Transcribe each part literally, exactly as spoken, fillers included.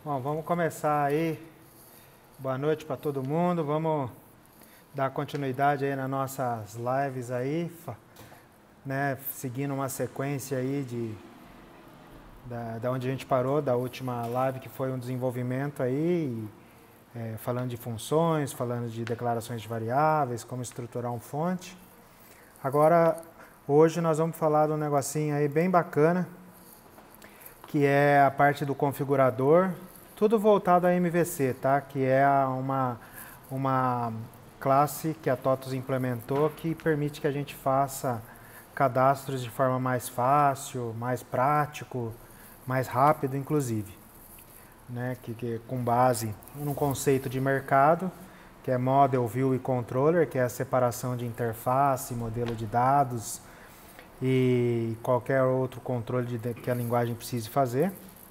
Bom, vamos começar aí. Boa noite para todo mundo. Vamos dar continuidade aí nas nossas lives aí, né? Seguindo uma sequência aí de da, da onde a gente parou, da última live que foi um desenvolvimento aí, é, falando de funções, falando de declarações de variáveis, como estruturar um fonte. Agora, hoje nós vamos falar de um negocinho aí bem bacana, que é a parte do configurador, tudo voltado a M V C, tá? Que é uma, uma classe que a TOTOS implementou que permite que a gente faça cadastros de forma mais fácil, mais prático, mais rápido, inclusive. Né? Que, que com base num conceito de mercado, que é Model, View e Controller, que é a separação de interface, modelo de dados e qualquer outro controle de, que a linguagem precise fazer.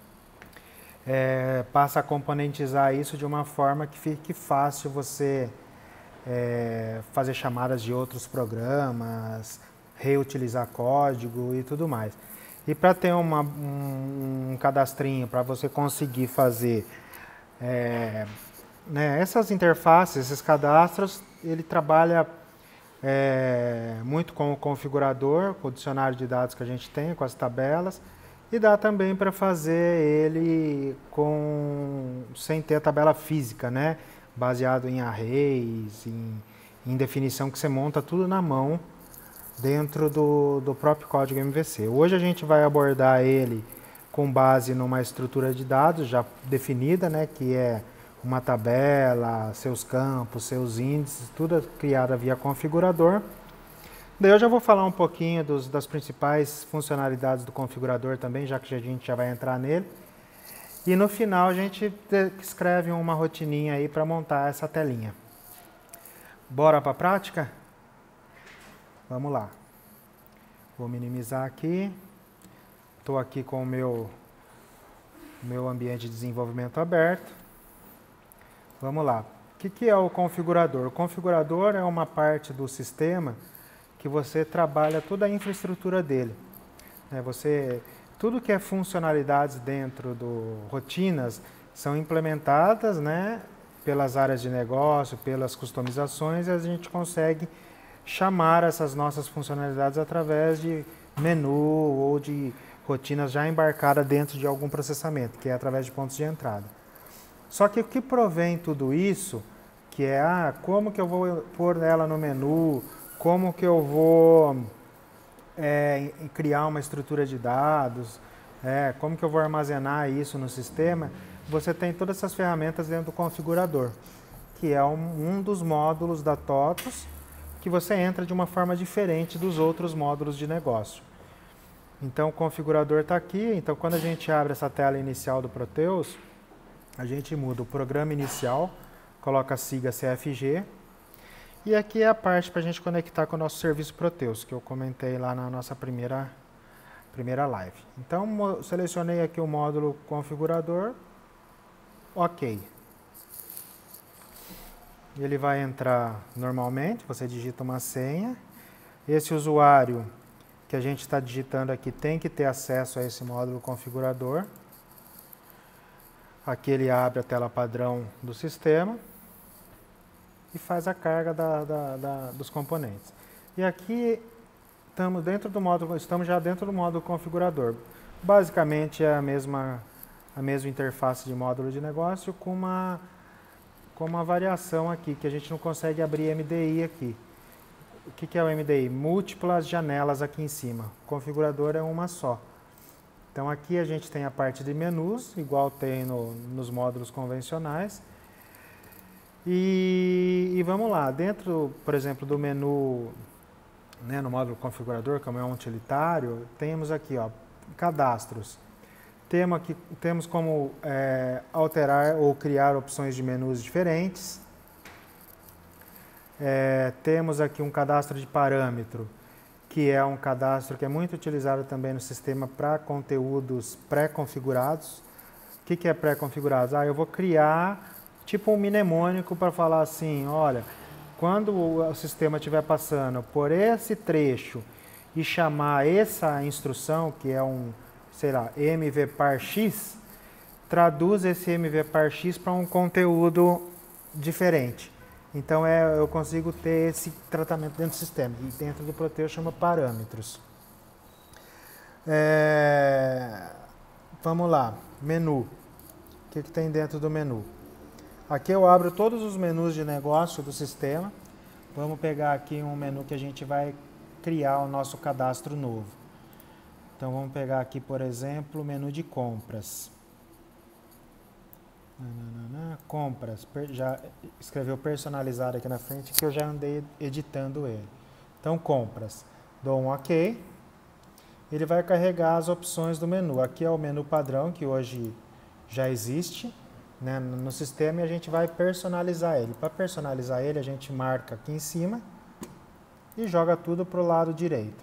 É, passa a componentizar isso de uma forma que fique fácil você é, fazer chamadas de outros programas, reutilizar código e tudo mais. E para ter uma, um, um cadastrinho, para você conseguir fazer é, né, essas interfaces, esses cadastros, ele trabalha é, muito com o configurador, com o dicionário de dados que a gente tem, com as tabelas, e dá também para fazer ele com, sem ter a tabela física, né? Baseado em arrays, em, em definição que você monta tudo na mão dentro do, do próprio código M V C. Hoje a gente vai abordar ele com base numa estrutura de dados já definida, né? Que é uma tabela, seus campos, seus índices, tudo criado via configurador. Daí eu já vou falar um pouquinho dos, das principais funcionalidades do configurador também, já que a gente já vai entrar nele. E no final a gente escreve uma rotininha aí para montar essa telinha. Bora para a prática? Vamos lá. Vou minimizar aqui. Estou aqui com o meu, meu ambiente de desenvolvimento aberto. Vamos lá. O que, que é o configurador? O configurador é uma parte do sistema que você trabalha toda a infraestrutura dele. É, você, tudo que é funcionalidades dentro do rotinas são implementadas, né, pelas áreas de negócio, pelas customizações, e a gente consegue chamar essas nossas funcionalidades através de menu ou de rotinas já embarcadas dentro de algum processamento, que é através de pontos de entrada. Só que o que provém tudo isso, que é ah, como que eu vou pôr ela no menu, como que eu vou é, criar uma estrutura de dados, é, como que eu vou armazenar isso no sistema, você tem todas essas ferramentas dentro do configurador, que é um, um dos módulos da TOTOS, que você entra de uma forma diferente dos outros módulos de negócio. Então o configurador está aqui, então quando a gente abre essa tela inicial do Proteus, a gente muda o programa inicial, coloca a sigla C F G, e aqui é a parte para a gente conectar com o nosso serviço Proteus, que eu comentei lá na nossa primeira, primeira live. Então, selecionei aqui o módulo configurador, ok. Ele vai entrar normalmente, você digita uma senha. Esse usuário que a gente está digitando aqui tem que ter acesso a esse módulo configurador. Aqui ele abre a tela padrão do sistema e faz a carga da, da, da, dos componentes. E aqui estamos dentro do módulo, estamos já dentro do módulo configurador. Basicamente é a mesma, a mesma interface de módulo de negócio com uma, com uma variação aqui, que a gente não consegue abrir M D I aqui. O que, que é o M D I? Múltiplas janelas aqui em cima. O configurador é uma só. Então aqui a gente tem a parte de menus, igual tem no, nos módulos convencionais. E, e vamos lá, dentro, por exemplo, do menu, né, no módulo configurador, como é um utilitário, temos aqui, ó, cadastros. Temos, aqui, temos como é, alterar ou criar opções de menus diferentes. É, temos aqui um cadastro de parâmetro, que é um cadastro que é muito utilizado também no sistema para conteúdos pré-configurados. O que, que é pré-configurados? Ah, eu vou criar tipo um mnemônico para falar assim, olha, quando o sistema estiver passando por esse trecho e chamar essa instrução, que é um, sei lá, mvparx, traduz esse M V par-x para um conteúdo diferente. Então é, eu consigo ter esse tratamento dentro do sistema. E dentro do Proteus chama parâmetros. É, vamos lá, menu. O que, que tem dentro do menu? Aqui eu abro todos os menus de negócio do sistema. Vamos pegar aqui um menu que a gente vai criar o nosso cadastro novo. Então vamos pegar aqui, por exemplo, o menu de compras. Nananana, compras, já escreveu personalizado aqui na frente que eu já andei editando ele. Então compras, dou um OK, ele vai carregar as opções do menu. Aqui é o menu padrão que hoje já existe, né, no sistema, e a gente vai personalizar ele. Para personalizar ele a gente marca aqui em cima e joga tudo para o lado direito.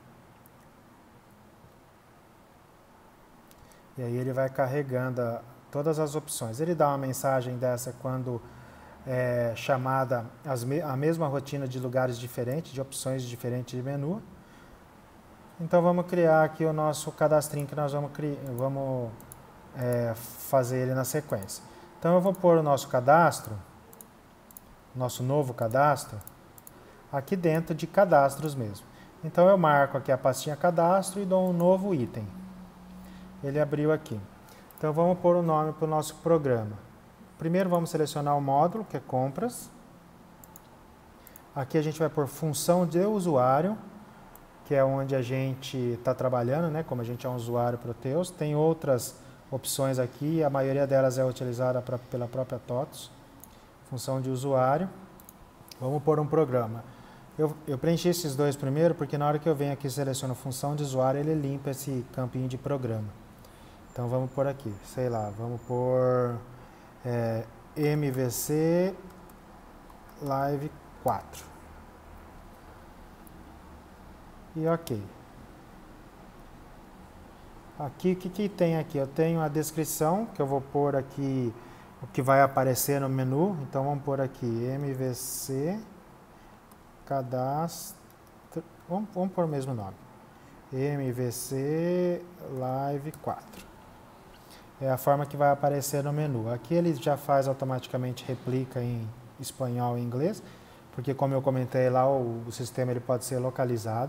E aí ele vai carregando a todas as opções. Ele dá uma mensagem dessa quando é chamada as me a mesma rotina de lugares diferentes, de opções diferentes de menu. Então vamos criar aqui o nosso cadastrinho que nós vamos, vamos é, fazer ele na sequência. Então eu vou pôr o nosso cadastro, nosso novo cadastro, aqui dentro de cadastros mesmo. Então eu marco aqui a pastinha cadastro e dou um novo item. Ele abriu aqui. Então vamos pôr o nome para o nosso programa. Primeiro vamos selecionar o módulo, que é compras. Aqui a gente vai pôr função de usuário, que é onde a gente está trabalhando, né? Como a gente é um usuário Proteus. Tem outras opções aqui, a maioria delas é utilizada pra, pela própria TOTOS. Função de usuário. Vamos pôr um programa. Eu, eu preenchi esses dois primeiro, porque na hora que eu venho aqui e seleciono função de usuário, ele limpa esse campinho de programa. Então vamos por aqui, sei lá, vamos por é, M V C Live quatro. E ok. Aqui, o que, que tem aqui? Eu tenho a descrição, que eu vou pôr aqui o que vai aparecer no menu. Então vamos pôr aqui M V C Cadastro. Vamos, vamos pôr o mesmo nome. M V C Live quatro. É a forma que vai aparecer no menu. Aqui ele já faz automaticamente replica em espanhol e inglês, porque como eu comentei lá, o, o sistema ele pode ser localizado.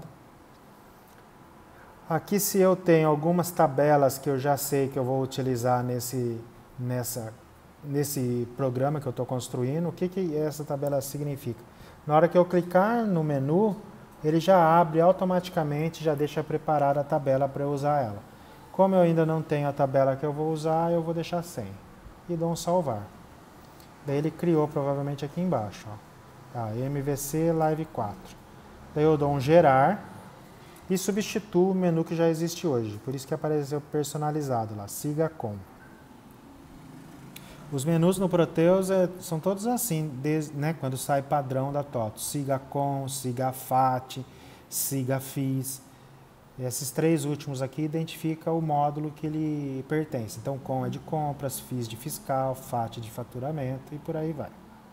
Aqui se eu tenho algumas tabelas que eu já sei que eu vou utilizar nesse, nessa, nesse programa que eu estou construindo, o que, que essa tabela significa? Na hora que eu clicar no menu, ele já abre automaticamente, já deixa preparada a tabela para eu usar ela. Como eu ainda não tenho a tabela que eu vou usar, eu vou deixar sem. E dou um salvar. Daí ele criou provavelmente aqui embaixo. Ó. Tá, M V C Live quatro. Daí eu dou um gerar e substituo o menu que já existe hoje. Por isso que apareceu personalizado lá, siga com. Os menus no Proteus é, são todos assim, desde, né, quando sai padrão da TOTOS. Siga com, siga FAT, siga FIS. Esses três últimos aqui identificam o módulo que ele pertence. Então, com é de compras, FIS de fiscal, FAT de faturamento e por aí vai.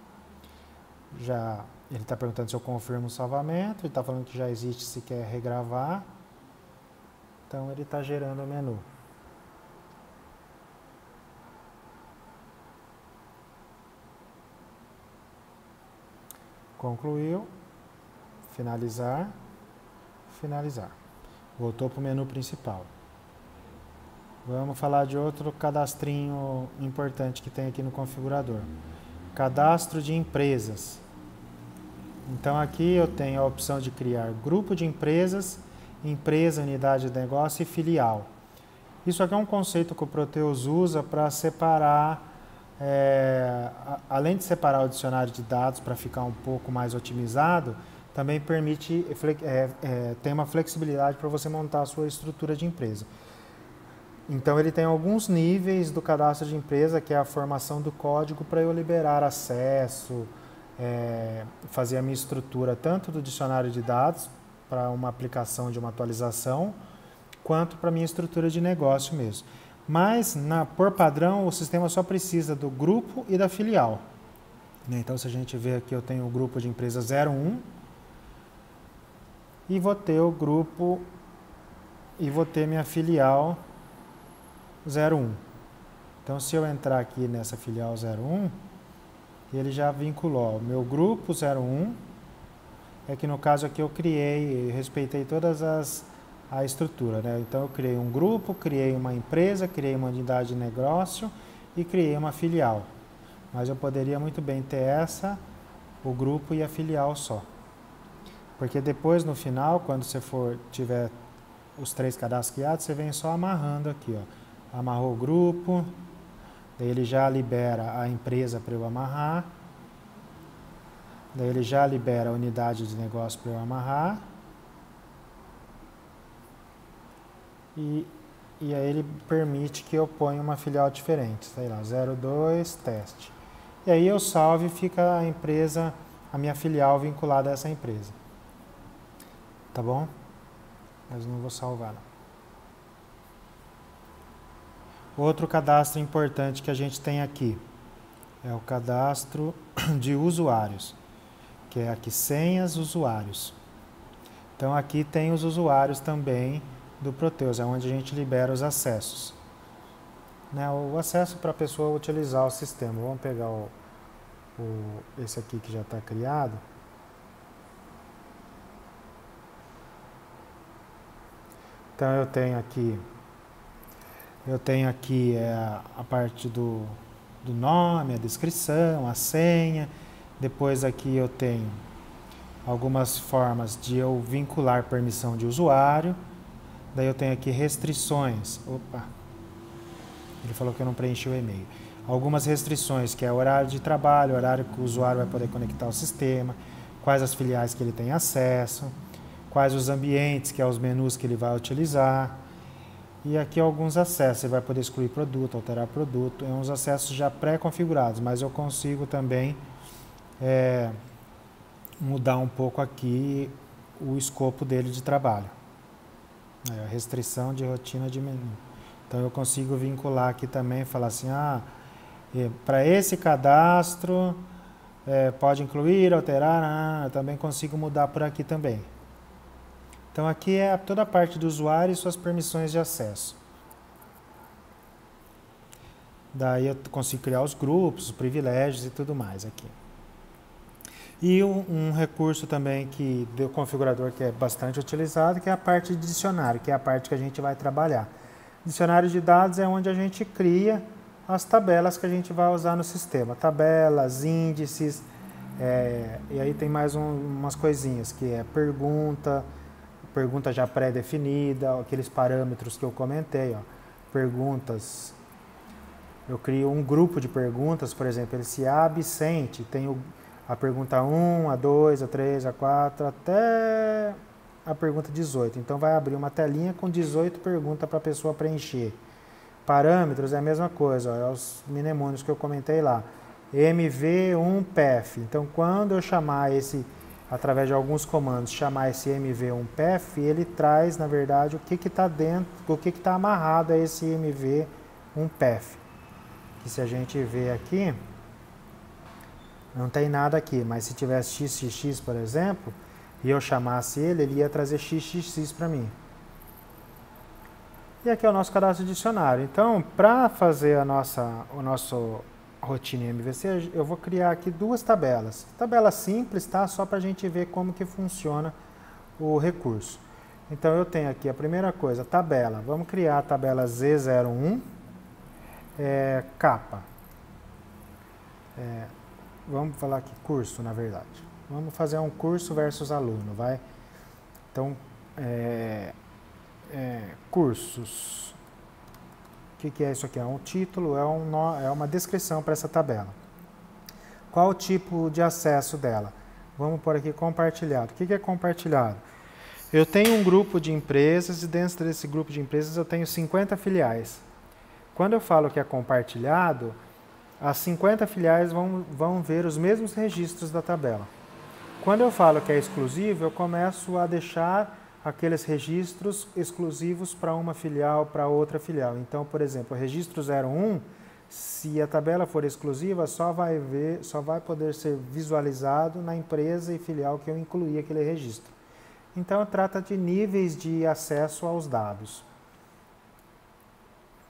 Já, ele está perguntando se eu confirmo o salvamento, ele está falando que já existe se quer regravar. Então, ele está gerando o menu. Concluiu, finalizar, finalizar. Voltou para o menu principal. Vamos falar de outro cadastrinho importante que tem aqui no configurador. Cadastro de empresas. Então aqui eu tenho a opção de criar grupo de empresas, empresa, unidade de negócio e filial. Isso aqui é um conceito que o Proteus usa para separar, é, a, além de separar o dicionário de dados para ficar um pouco mais otimizado, também permite, é, é, tem uma flexibilidade para você montar a sua estrutura de empresa. Então ele tem alguns níveis do cadastro de empresa, que é a formação do código para eu liberar acesso, é, fazer a minha estrutura tanto do dicionário de dados para uma aplicação de uma atualização, quanto para a minha estrutura de negócio mesmo. Mas, na, por padrão, o sistema só precisa do grupo e da filial. Então, se a gente vê aqui, eu tenho o grupo de empresa zero um, e vou ter o grupo e vou ter minha filial zero um. Então, se eu entrar aqui nessa filial zero um, ele já vinculou o meu grupo zero um, é que no caso aqui eu criei, respeitei todas as a estrutura, né? Então eu criei um grupo, criei uma empresa, criei uma unidade de negócio e criei uma filial. Mas eu poderia muito bem ter essa, o grupo e a filial só. Porque depois no final, quando você for tiver os três cadastros criados, você vem só amarrando aqui, ó. Amarrou o grupo, daí ele já libera a empresa para eu amarrar. Daí ele já libera a unidade de negócio para eu amarrar. E, e aí ele permite que eu ponha uma filial diferente, sei lá, zero dois, teste. E aí eu salvo e fica a empresa, a minha filial vinculada a essa empresa. Tá bom? Mas não vou salvar não. Outro cadastro importante que a gente tem aqui é o cadastro de usuários, que é aqui senhas usuários. Então aqui tem os usuários também do Proteus, é onde a gente libera os acessos. Né, o acesso para a pessoa utilizar o sistema. Vamos pegar o, o, esse aqui que já está criado. Então eu tenho aqui, eu tenho aqui é, a parte do, do nome, a descrição, a senha. Depois aqui eu tenho algumas formas de eu vincular permissão de usuário. Daí eu tenho aqui restrições. Opa! Ele falou que eu não preenchi o e-mail. Algumas restrições, que é horário de trabalho, horário que o usuário vai poder conectar ao sistema, quais as filiais que ele tem acesso, quais os ambientes, que é os menus que ele vai utilizar. E aqui alguns acessos, ele vai poder excluir produto, alterar produto, é uns acessos já pré-configurados, mas eu consigo também é, mudar um pouco aqui o escopo dele de trabalho. É, restrição de rotina de menu. Então eu consigo vincular aqui também, falar assim, ah, para esse cadastro é, pode incluir, alterar, ah, eu também consigo mudar por aqui também. Então aqui é toda a parte do usuário e suas permissões de acesso. Daí eu consigo criar os grupos, os privilégios e tudo mais aqui. E um, um recurso também que do configurador que é bastante utilizado, que é a parte de dicionário, que é a parte que a gente vai trabalhar. Dicionário de dados é onde a gente cria as tabelas que a gente vai usar no sistema. Tabelas, índices, é, e aí tem mais um, umas coisinhas, que é pergunta, pergunta já pré-definida, aqueles parâmetros que eu comentei, ó, perguntas. Eu crio um grupo de perguntas, por exemplo, ele se absente, tem o a pergunta um, a dois, a três, a quatro, até a pergunta dezoito. Então vai abrir uma telinha com dezoito perguntas para a pessoa preencher. Parâmetros é a mesma coisa, ó, é os mnemônios que eu comentei lá. M V um P F. Então quando eu chamar esse, através de alguns comandos, chamar esse M V um P F, ele traz, na verdade, o que está dentro, o que está amarrado a esse M V um P F. Que se a gente ver aqui, não tem nada aqui, mas se tivesse X X X, por exemplo, e eu chamasse ele, ele ia trazer X X X para mim. E aqui é o nosso cadastro dicionário. Então, para fazer a nossa o nosso rotina em M V C, eu vou criar aqui duas tabelas. Tabela simples, tá? Só para a gente ver como que funciona o recurso. Então, eu tenho aqui a primeira coisa, tabela. Vamos criar a tabela Z zero um, é, capa. É, Vamos falar aqui curso, na verdade. Vamos fazer um curso versus aluno, vai? Então, é, é, cursos. O que, que é isso aqui? É um título, é, um, é uma descrição para essa tabela. Qual o tipo de acesso dela? Vamos por aqui compartilhado. O que, que é compartilhado? Eu tenho um grupo de empresas e dentro desse grupo de empresas eu tenho cinquenta filiais. Quando eu falo que é compartilhado, as cinquenta filiais vão, vão ver os mesmos registros da tabela. Quando eu falo que é exclusivo, eu começo a deixar aqueles registros exclusivos para uma filial, para outra filial. Então, por exemplo, o registro zero um, se a tabela for exclusiva, só vai ver, só vai poder ser visualizado na empresa e filial que eu incluí aquele registro. Então, trata de níveis de acesso aos dados.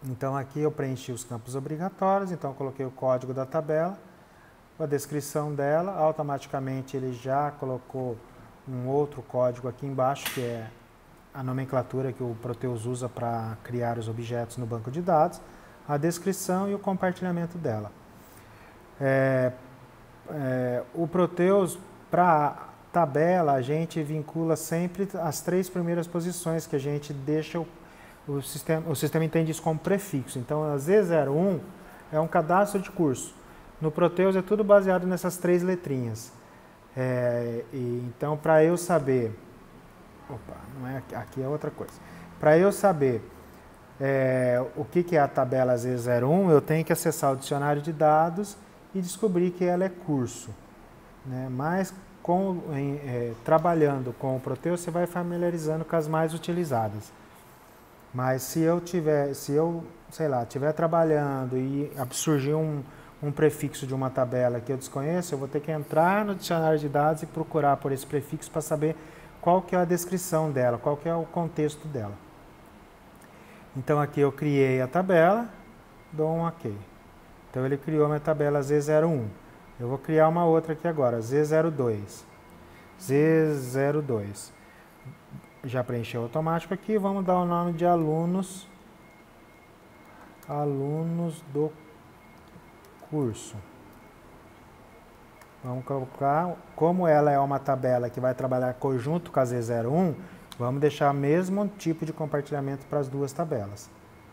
Então aqui eu preenchi os campos obrigatórios, então eu coloquei o código da tabela, a descrição dela, automaticamente ele já colocou um outro código aqui embaixo, que é a nomenclatura que o Proteus usa para criar os objetos no banco de dados, a descrição e o compartilhamento dela. É, é, o Proteus, para tabela, a gente vincula sempre as três primeiras posições que a gente deixa, o, o, sistema, o sistema entende isso como prefixo. Então, a Z zero um é um cadastro de curso. No Proteus é tudo baseado nessas três letrinhas. É, e, então, para eu saber... Opa, não é aqui, aqui é outra coisa. Para eu saber é, o que, que é a tabela Z zero um, eu tenho que acessar o dicionário de dados e descobrir que ela é curso. Né? Mas, com, em, é, trabalhando com o Proteus, você vai familiarizando com as mais utilizadas. Mas se eu tiver, se eu, sei lá, estiver trabalhando e surgir um... um prefixo de uma tabela que eu desconheço, eu vou ter que entrar no dicionário de dados e procurar por esse prefixo para saber qual que é a descrição dela, qual que é o contexto dela. Então aqui eu criei a tabela, dou um OK. Então ele criou a minha tabela Z zero um. Eu vou criar uma outra aqui agora, Z zero dois. Z zero dois. Já preencheu automático aqui, vamos dar o nome de alunos, alunos do curso. Vamos colocar, como ela é uma tabela que vai trabalhar conjunto com a Z zero um, vamos deixar o mesmo tipo de compartilhamento para as duas tabelas.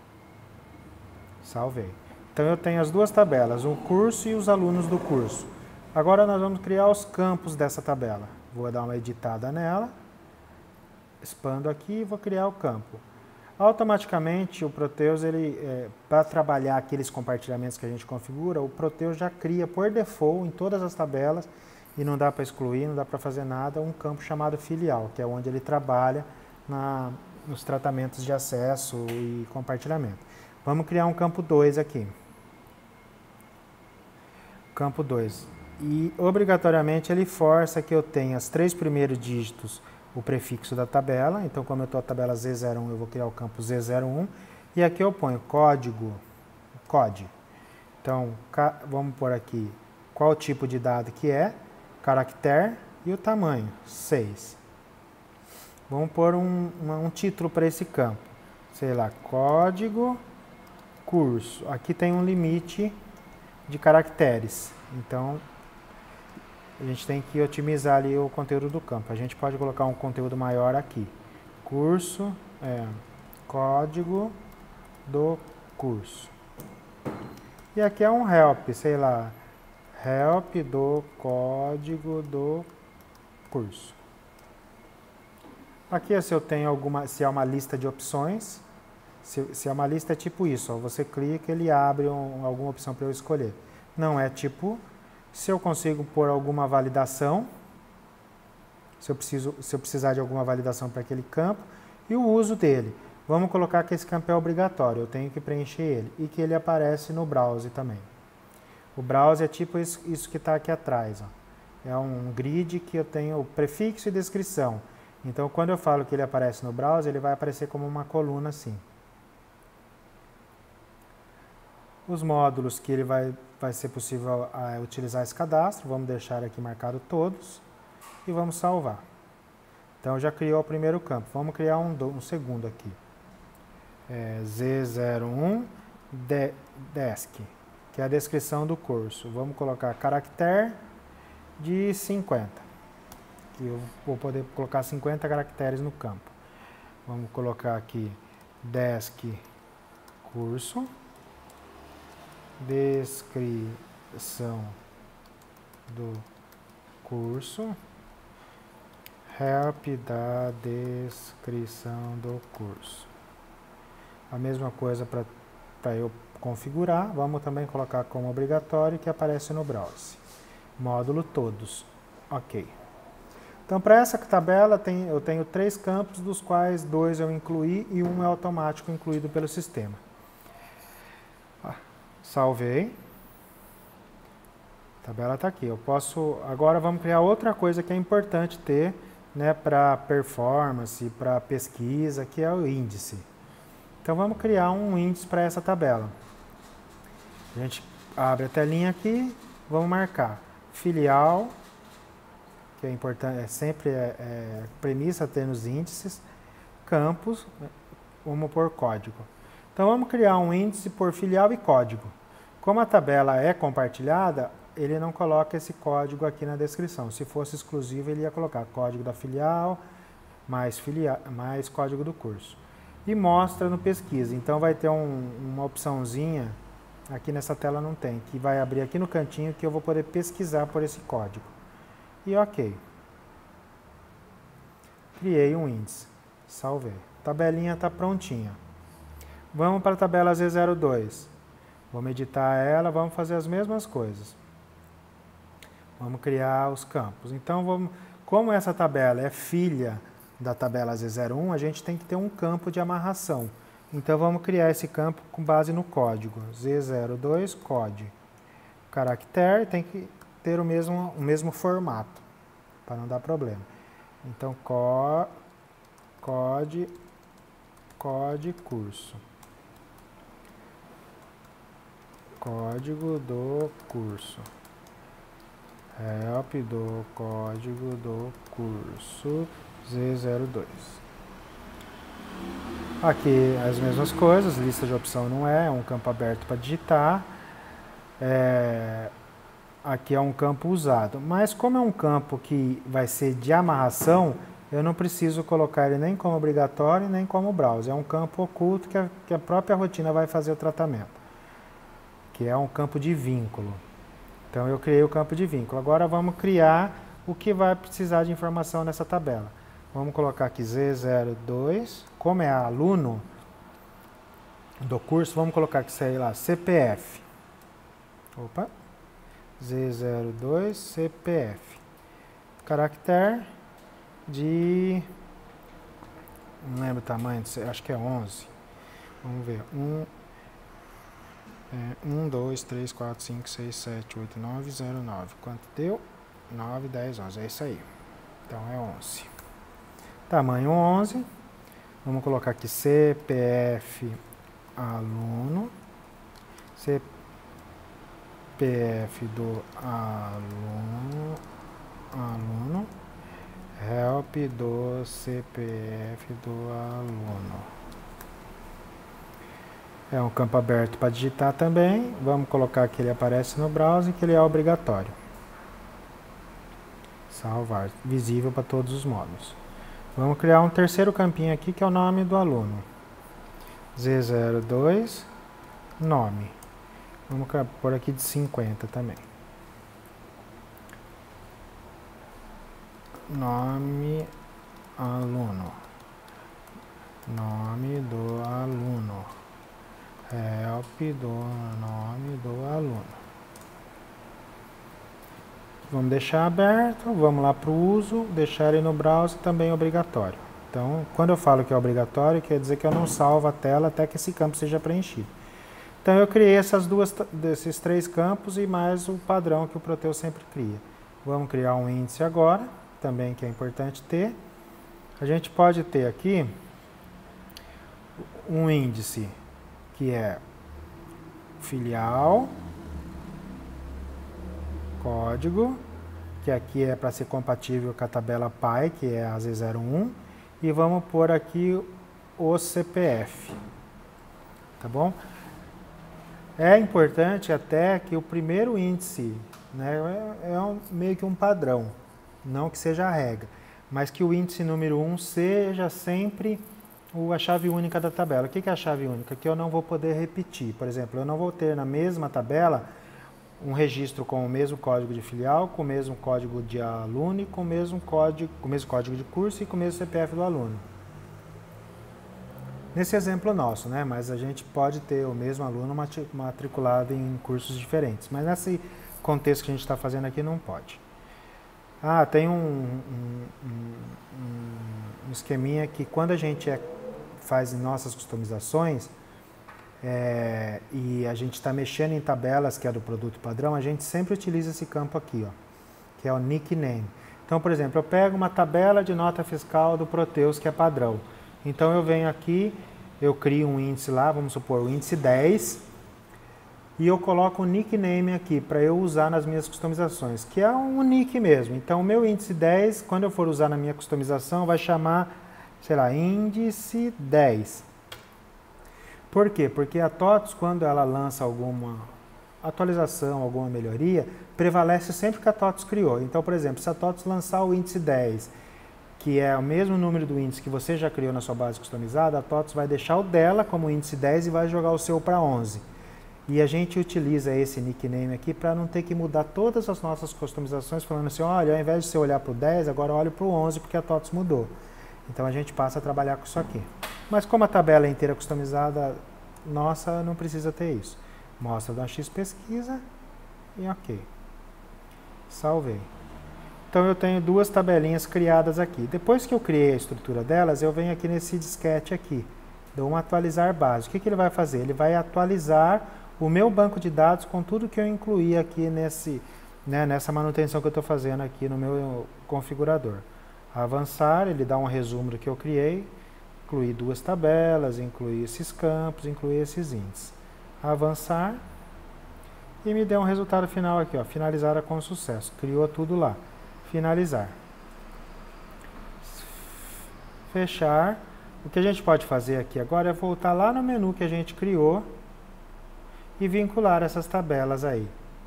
Salvei. Então eu tenho as duas tabelas, o curso e os alunos do curso. Agora nós vamos criar os campos dessa tabela. Vou dar uma editada nela, expando aqui e vou criar o campo. Automaticamente o Proteus, ele, é, para trabalhar aqueles compartilhamentos que a gente configura, o Proteus já cria por default em todas as tabelas, e não dá para excluir, não dá para fazer nada, um campo chamado filial, que é onde ele trabalha na, nos tratamentos de acesso e compartilhamento. Vamos criar um campo dois aqui. Campo dois. E obrigatoriamente ele força que eu tenha os três primeiros dígitos o prefixo da tabela, então como eu estou a tabela Z zero um, eu vou criar o campo Z zero um, e aqui eu ponho código, code. Então, vamos pôr aqui qual tipo de dado que é, caractere e o tamanho, seis. Vamos pôr um, um título para esse campo, sei lá, código, curso. Aqui tem um limite de caracteres, então a gente tem que otimizar ali o conteúdo do campo. A gente pode colocar um conteúdo maior aqui. Curso, é, código do curso. E aqui é um help, sei lá, help do código do curso. Aqui se eu tenho alguma, se é uma lista de opções, se, se é uma lista é tipo isso, ó, você clica, ele abre um, alguma opção para eu escolher. Não é tipo... Se eu consigo pôr alguma validação, se eu, preciso, se eu precisar de alguma validação para aquele campo, e o uso dele. Vamos colocar que esse campo é obrigatório, eu tenho que preencher ele, e que ele aparece no browser também. O browser é tipo isso, isso que está aqui atrás. Ó. É um grid que eu tenho prefixo e descrição. Então, quando eu falo que ele aparece no browser, ele vai aparecer como uma coluna assim. Os módulos que ele vai, vai ser possível uh, utilizar esse cadastro, vamos deixar aqui marcado todos e vamos salvar. Então já criou o primeiro campo, vamos criar um, um segundo aqui. É, Z zero um de, desk, que é a descrição do curso. Vamos colocar caractere de cinquenta, que eu vou poder colocar cinquenta caracteres no campo. Vamos colocar aqui desk curso. Descrição do curso, help da descrição do curso. A mesma coisa para eu configurar, vamos também colocar como obrigatório que aparece no browser. Módulo todos, ok. Então para essa tabela tem, eu tenho três campos, dos quais dois eu incluí e um é automático incluído pelo sistema. Salvei. A tabela está aqui. Eu posso. Agora vamos criar outra coisa que é importante ter, né, para performance, para pesquisa, que é o índice. Então vamos criar um índice para essa tabela. A gente abre a telinha aqui, vamos marcar filial, que é importante, é sempre é, é, premissa ter nos índices, campos, vamos por código. Então vamos criar um índice por filial e código. Como a tabela é compartilhada, ele não coloca esse código aqui na descrição. Se fosse exclusivo, ele ia colocar código da filial, mais, filial, mais código do curso. E mostra no pesquisa. Então vai ter um, uma opçãozinha, aqui nessa tela não tem, que vai abrir aqui no cantinho que eu vou poder pesquisar por esse código. E ok. Criei um índice. Salvei. A tabelinha está prontinha. Vamos para a tabela Z zero dois. Vamos editar ela, vamos fazer as mesmas coisas. Vamos criar os campos. Então, vamos, como essa tabela é filha da tabela Z zero um, a gente tem que ter um campo de amarração. Então, vamos criar esse campo com base no código. Z zero dois, code. O caractere tem que ter o mesmo, o mesmo formato, para não dar problema. Então, co, code, code curso. Código do curso. Help do código do curso Z zero dois. Aqui as mesmas coisas, lista de opção não é, é um campo aberto para digitar. É, aqui é um campo usado, mas como é um campo que vai ser de amarração, eu não preciso colocar ele nem como obrigatório, nem como browser. É um campo oculto que a, que a própria rotina vai fazer o tratamento, que é um campo de vínculo. Então, eu criei o campo de vínculo. Agora, vamos criar o que vai precisar de informação nessa tabela. Vamos colocar aqui Z zero dois. Como é aluno do curso, vamos colocar aqui, sei lá, C P F. Opa. Z zero dois, C P F. Caractere de... Não lembro o tamanho, acho que é onze. Vamos ver. um... É, um, dois, três, quatro, cinco, seis, sete, oito, nove, zero, nove. Quanto deu? nove, dez, onze. É isso aí. Então é onze. Tamanho onze. Vamos colocar aqui C P F aluno. C P F do aluno. Aluno. Help do C P F do aluno. É um campo aberto para digitar também. Vamos colocar que ele aparece no browser e que ele é obrigatório. Salvar. Visível para todos os módulos. Vamos criar um terceiro campinho aqui que é o nome do aluno. Z zero dois, nome. Vamos pôr aqui de cinquenta também. Nome aluno. Nome do aluno. Help do nome do aluno. Vamos deixar aberto, vamos lá para o uso, deixar ele no browser também obrigatório. Então, quando eu falo que é obrigatório, quer dizer que eu não salvo a tela até que esse campo seja preenchido. Então, eu criei essas duas, desses três campos e mais o padrão que o Proteus sempre cria. Vamos criar um índice agora, também que é importante ter. A gente pode ter aqui um índice que é filial, código, que aqui é para ser compatível com a tabela P Y, que é a Z zero um, e vamos pôr aqui o C P F, tá bom? É importante até que o primeiro índice, né, é, é um, meio que um padrão, não que seja a regra, mas que o índice número um seja sempre a chave única da tabela. O que é a chave única? Que eu não vou poder repetir. Por exemplo, eu não vou ter na mesma tabela um registro com o mesmo código de filial, com o mesmo código de aluno, e com o mesmo código, com o mesmo código de curso e com o mesmo C P F do aluno. Nesse exemplo nosso, né? Mas a gente pode ter o mesmo aluno matriculado em cursos diferentes. Mas nesse contexto que a gente está fazendo aqui, não pode. Ah, tem um, um, um, um esqueminha que quando a gente é, faz nossas customizações é, e a gente está mexendo em tabelas que é do produto padrão, a gente sempre utiliza esse campo aqui, ó, que é o nickname. Então, por exemplo, eu pego uma tabela de nota fiscal do Proteus que é padrão. Então eu venho aqui eu crio um índice lá, vamos supor, o índice dez, e eu coloco um nickname aqui para eu usar nas minhas customizações, que é um nick mesmo. Então, o meu índice dez, quando eu for usar na minha customização, vai chamar, sei lá, índice dez. Por quê? Porque a TOTOS, quando ela lança alguma atualização, alguma melhoria, prevalece sempre que a TOTOS criou. Então, por exemplo, se a TOTOS lançar o índice dez, que é o mesmo número do índice que você já criou na sua base customizada, a TOTOS vai deixar o dela como índice dez e vai jogar o seu para onze. E a gente utiliza esse nickname aqui para não ter que mudar todas as nossas customizações, falando assim, olha, ao invés de você olhar para o dez, agora olhe para o onze, porque a TOTOS mudou. Então a gente passa a trabalhar com isso aqui. Mas como a tabela é inteira customizada, nossa, não precisa ter isso. Mostra da X pesquisa e ok. Salvei. Então eu tenho duas tabelinhas criadas aqui. Depois que eu criei a estrutura delas, eu venho aqui nesse disquete aqui. Dou um atualizar base. O que, que ele vai fazer? Ele vai atualizar o meu banco de dados com tudo que eu incluí aqui nesse, né, nessa manutenção que eu estou fazendo aqui no meu configurador. Avançar, ele dá um resumo do que eu criei, incluir duas tabelas, incluir esses campos, incluir esses índices. Avançar e me deu um resultado final aqui, ó, finalizada com sucesso. Criou tudo lá. Finalizar. Fechar. O que a gente pode fazer aqui agora é voltar lá no menu que a gente criou e vincular essas tabelas aí.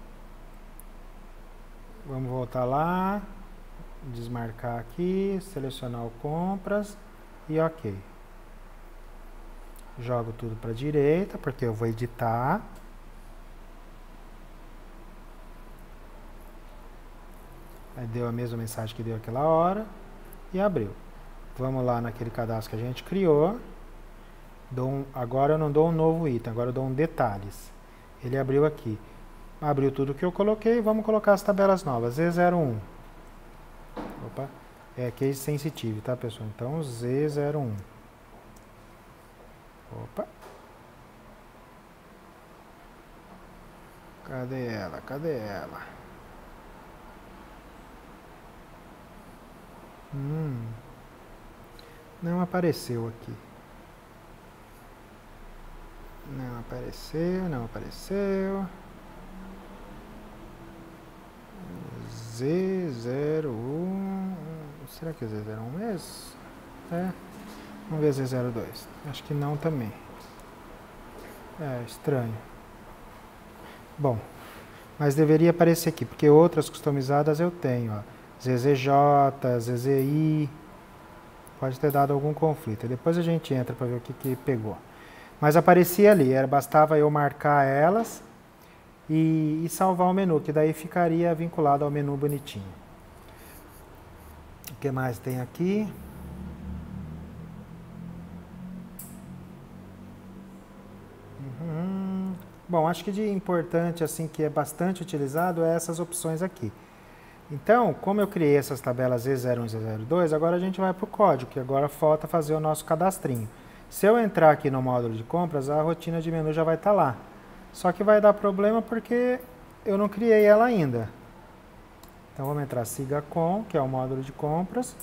Vamos voltar lá, desmarcar aqui, selecionar o compras e ok. Jogo tudo para a direita, porque eu vou editar. Aí deu a mesma mensagem que deu aquela hora e abriu. Vamos lá naquele cadastro que a gente criou. Dou um, agora eu não dou um novo item, agora eu dou um detalhes. Ele abriu aqui. Abriu tudo que eu coloquei, vamos colocar as tabelas novas. Z zero um. Opa, é case sensitive, tá, pessoal? Então, Z zero um. Opa. Cadê ela? Cadê ela? Hum. Não apareceu aqui. Não apareceu, não apareceu. Z zero um. Será que é Z zero um mesmo? É. Vamos ver Z zero dois. Acho que não também. É, estranho. Bom, mas deveria aparecer aqui, porque outras customizadas eu tenho, ó. Z Z J, Z Z I. Pode ter dado algum conflito. Depois a gente entra para ver o que, que pegou. Mas aparecia ali, era, bastava eu marcar elas e, e salvar o menu, que daí ficaria vinculado ao menu bonitinho. O que mais tem aqui? Uhum. Bom, acho que de importante, assim, que é bastante utilizado, é essas opções aqui. Então, como eu criei essas tabelas Z zero um e Z zero dois, agora a gente vai para o código, que agora falta fazer o nosso cadastrinho. Se eu entrar aqui no módulo de compras, a rotina de menu já vai estar lá. Só que vai dar problema porque eu não criei ela ainda. Então vamos entrar siga com, que é o módulo de compras.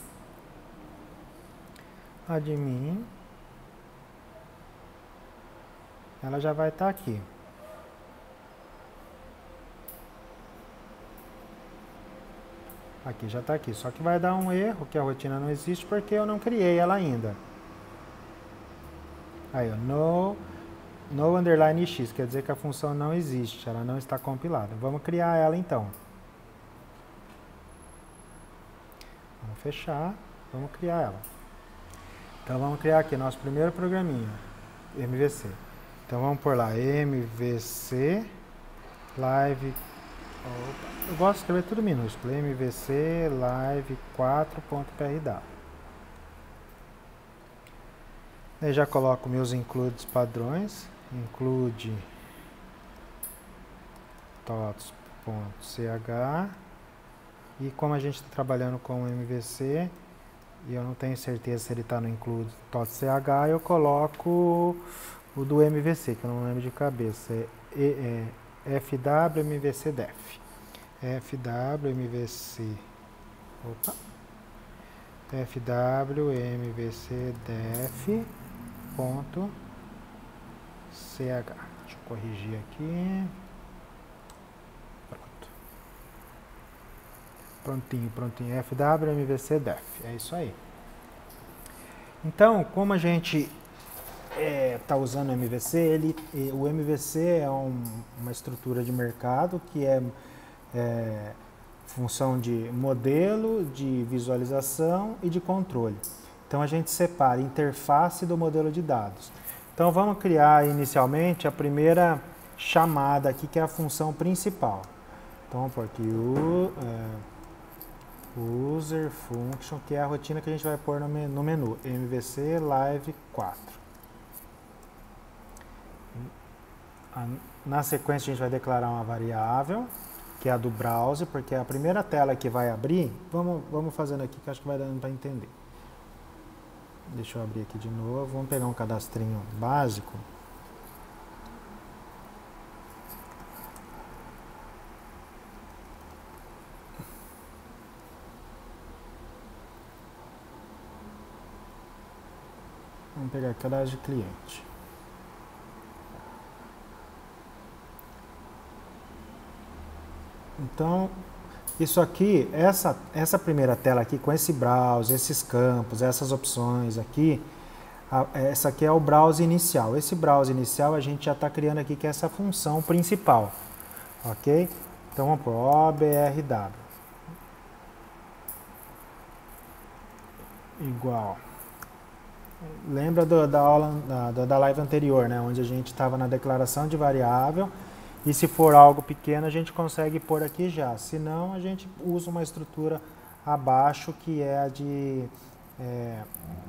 Admin. Ela já vai estar aqui. Aqui já está aqui. Só que vai dar um erro, que a rotina não existe porque eu não criei ela ainda. Aí, ó, no, no underline x, quer dizer que a função não existe, ela não está compilada. Vamos criar ela então. Vamos fechar, vamos criar ela. Então vamos criar aqui nosso primeiro programinha, M V C. Então vamos por lá, M V C live. Opa, eu gosto de escrever tudo minúsculo, M V C live quatro ponto P R W. Eu já coloco meus includes padrões, include totos.ch, e como a gente está trabalhando com o M V C e eu não tenho certeza se ele está no include totos.ch, eu coloco o do M V C, que eu não lembro de cabeça, é, é fwmvcdef, fwmvc, opa, fwmvcdef ponto ch. Deixa eu corrigir aqui. Pronto. Prontinho, prontinho. F W M V C def. É isso aí. Então, como a gente está é, usando o M V C, ele, o M V C é um, uma estrutura de mercado que é, é função de modelo, de visualização e de controle. Então a gente separa a interface do modelo de dados. Então vamos criar inicialmente a primeira chamada aqui, que é a função principal. Então vamos pôr aqui o é, user function, que é a rotina que a gente vai pôr no menu, no menu M V C Live quatro. Na sequência a gente vai declarar uma variável, que é a do browser, porque é a primeira tela que vai abrir. Vamos, vamos fazendo aqui, que acho que vai dando para entender. Deixa eu abrir aqui de novo. Vamos pegar um cadastrinho básico. Vamos pegar cadastro de cliente. Então, isso aqui, essa, essa primeira tela aqui, com esse browser, esses campos, essas opções aqui, a, essa aqui é o browser inicial. Esse browser inicial a gente já está criando aqui, que é essa função principal, ok? Então vamos por O B R W. Igual. Lembra do, da aula, da, da live anterior, né? Onde a gente estava na declaração de variável. E se for algo pequeno, a gente consegue pôr aqui já. Se não, a gente usa uma estrutura abaixo, que é a de, é,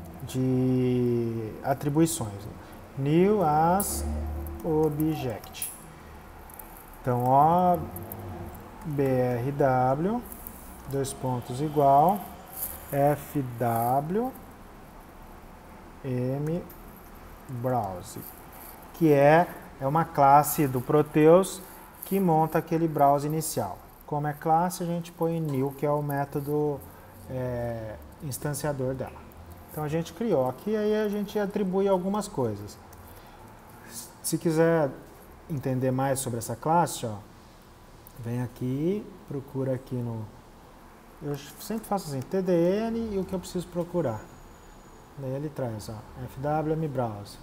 de atribuições. New as object. Então, O B R W, dois pontos igual, F W M browse, que é É uma classe do Proteus que monta aquele browser inicial. Como é classe, a gente põe new, que é o método é, instanciador dela. Então a gente criou aqui, aí a gente atribui algumas coisas. Se quiser entender mais sobre essa classe, ó, vem aqui, procura aqui no... Eu sempre faço assim, T D N e o que eu preciso procurar. Daí ele traz, ó, F W M browser.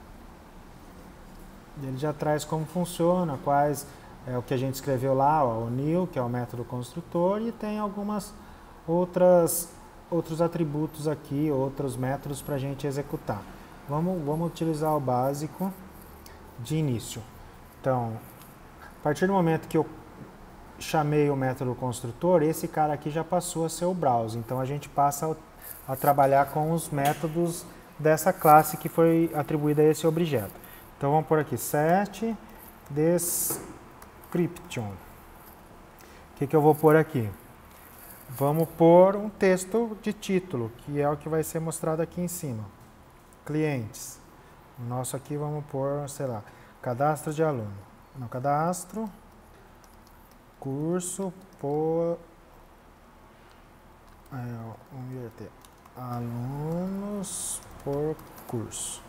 Ele já traz como funciona, quais é o que a gente escreveu lá, ó, o new, que é o método construtor, e tem algumas outras outros atributos aqui, outros métodos para a gente executar. Vamos, vamos utilizar o básico de início. Então, a partir do momento que eu chamei o método construtor, esse cara aqui já passou a ser o browser. Então a gente passa a, a trabalhar com os métodos dessa classe que foi atribuída a esse objeto. Então vamos por aqui, set description. O que, que eu vou pôr aqui? Vamos pôr um texto de título, que é o que vai ser mostrado aqui em cima. Clientes. O nosso aqui vamos pôr, sei lá, cadastro de aluno. No cadastro, curso por... É, vamos inverter. Alunos por curso.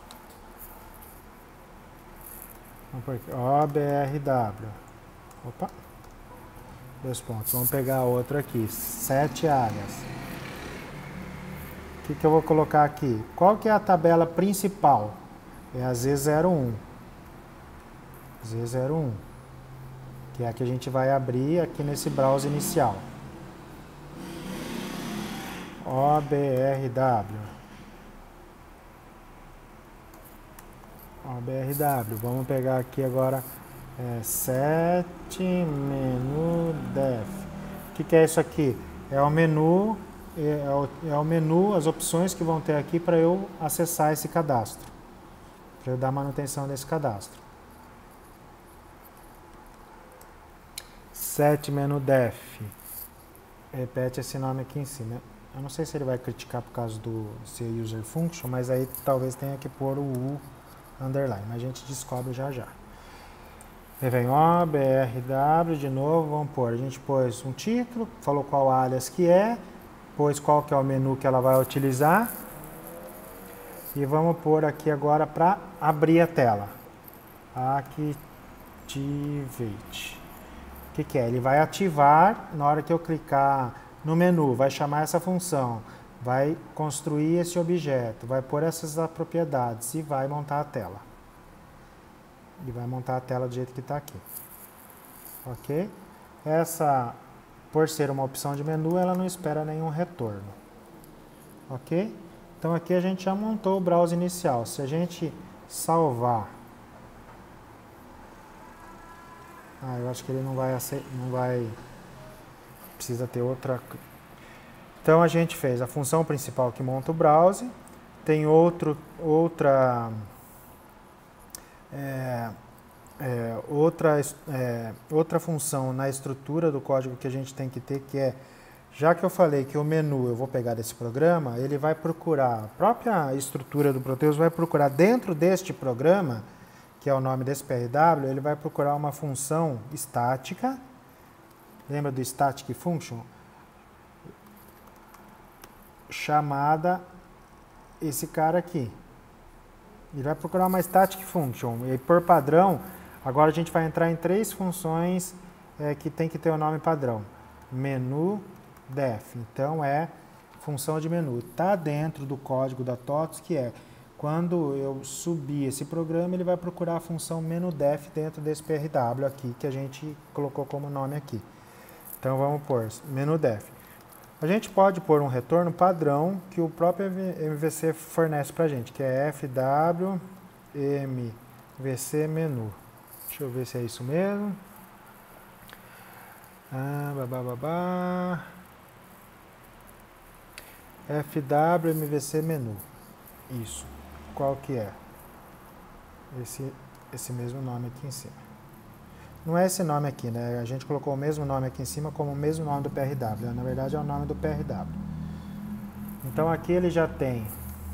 Vamos por aqui, O B R W. Opa. Dois pontos. Vamos pegar outro aqui. Sete áreas. O que, que eu vou colocar aqui? Qual que é a tabela principal? É a Z zero um. Z zero um. Que é a que a gente vai abrir aqui nesse browser inicial. O B R W. O B R W. Vamos pegar aqui agora é, set menu def. O que, que é isso aqui? É o menu, é o, é o menu, as opções que vão ter aqui para eu acessar esse cadastro. Para eu dar manutenção desse cadastro. Set menu def. Repete esse nome aqui em cima. Eu não sei se ele vai criticar por causa do ser user function, mas aí talvez tenha que pôr o U underline, mas a gente descobre já já. Aí vem O B R W de novo, vamos pôr, a gente pôs um título, falou qual alias que é, pôs qual que é o menu que ela vai utilizar, E vamos pôr aqui agora para abrir a tela. Activate. O que, que é? Ele vai ativar na hora que eu clicar no menu, vai chamar essa função, vai construir esse objeto, vai pôr essas propriedades e vai montar a tela. E vai montar a tela do jeito que está aqui. Ok? Essa, por ser uma opção de menu, ela não espera nenhum retorno. Ok? Então aqui a gente já montou o browser inicial. Se a gente salvar... Ah, eu acho que ele não vai aceitar, não vai... Precisa ter outra... Então a gente fez a função principal que monta o browser. Tem outro, outra... É, é, outra, é, outra função na estrutura do código que a gente tem que ter, que é, já que eu falei que o menu eu vou pegar desse programa, ele vai procurar, a própria estrutura do Proteus vai procurar dentro deste programa, que é o nome desse P R W, ele vai procurar uma função estática, lembra do static function? Chamada esse cara aqui. Ele vai procurar uma static function, e por padrão, agora a gente vai entrar em três funções é, que tem que ter o nome padrão. Menu def, então é função de menu. Está dentro do código da TOTOS, que é, quando eu subir esse programa, ele vai procurar a função menu def dentro desse P R W aqui, que a gente colocou como nome aqui. Então vamos pôr menu def. A gente pode pôr um retorno padrão que o próprio M V C fornece para a gente, que é fw mvc menu. Deixa eu ver se é isso mesmo. Ah, babá, fw mvc menu. Isso. Qual que é? Esse, esse mesmo nome aqui em cima. Não é esse nome aqui, né? A gente colocou o mesmo nome aqui em cima como o mesmo nome do P R W. Na verdade é o nome do P R W. Então aqui ele já tem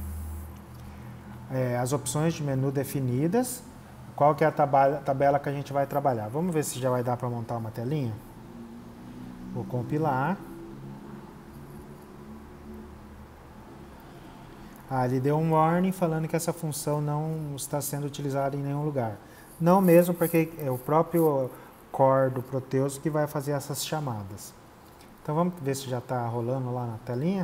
é, as opções de menu definidas. Qual que é a tabela, tabela que a gente vai trabalhar? Vamos ver se já vai dar para montar uma telinha. Vou compilar. Ah, ele deu um warning falando que essa função não está sendo utilizada em nenhum lugar. Não mesmo, porque é o próprio core do Proteus que vai fazer essas chamadas. Então vamos ver se já está rolando lá na telinha.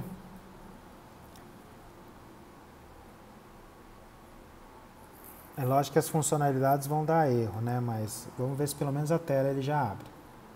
É lógico que as funcionalidades vão dar erro, né? Mas vamos ver se pelo menos a tela ele já abre.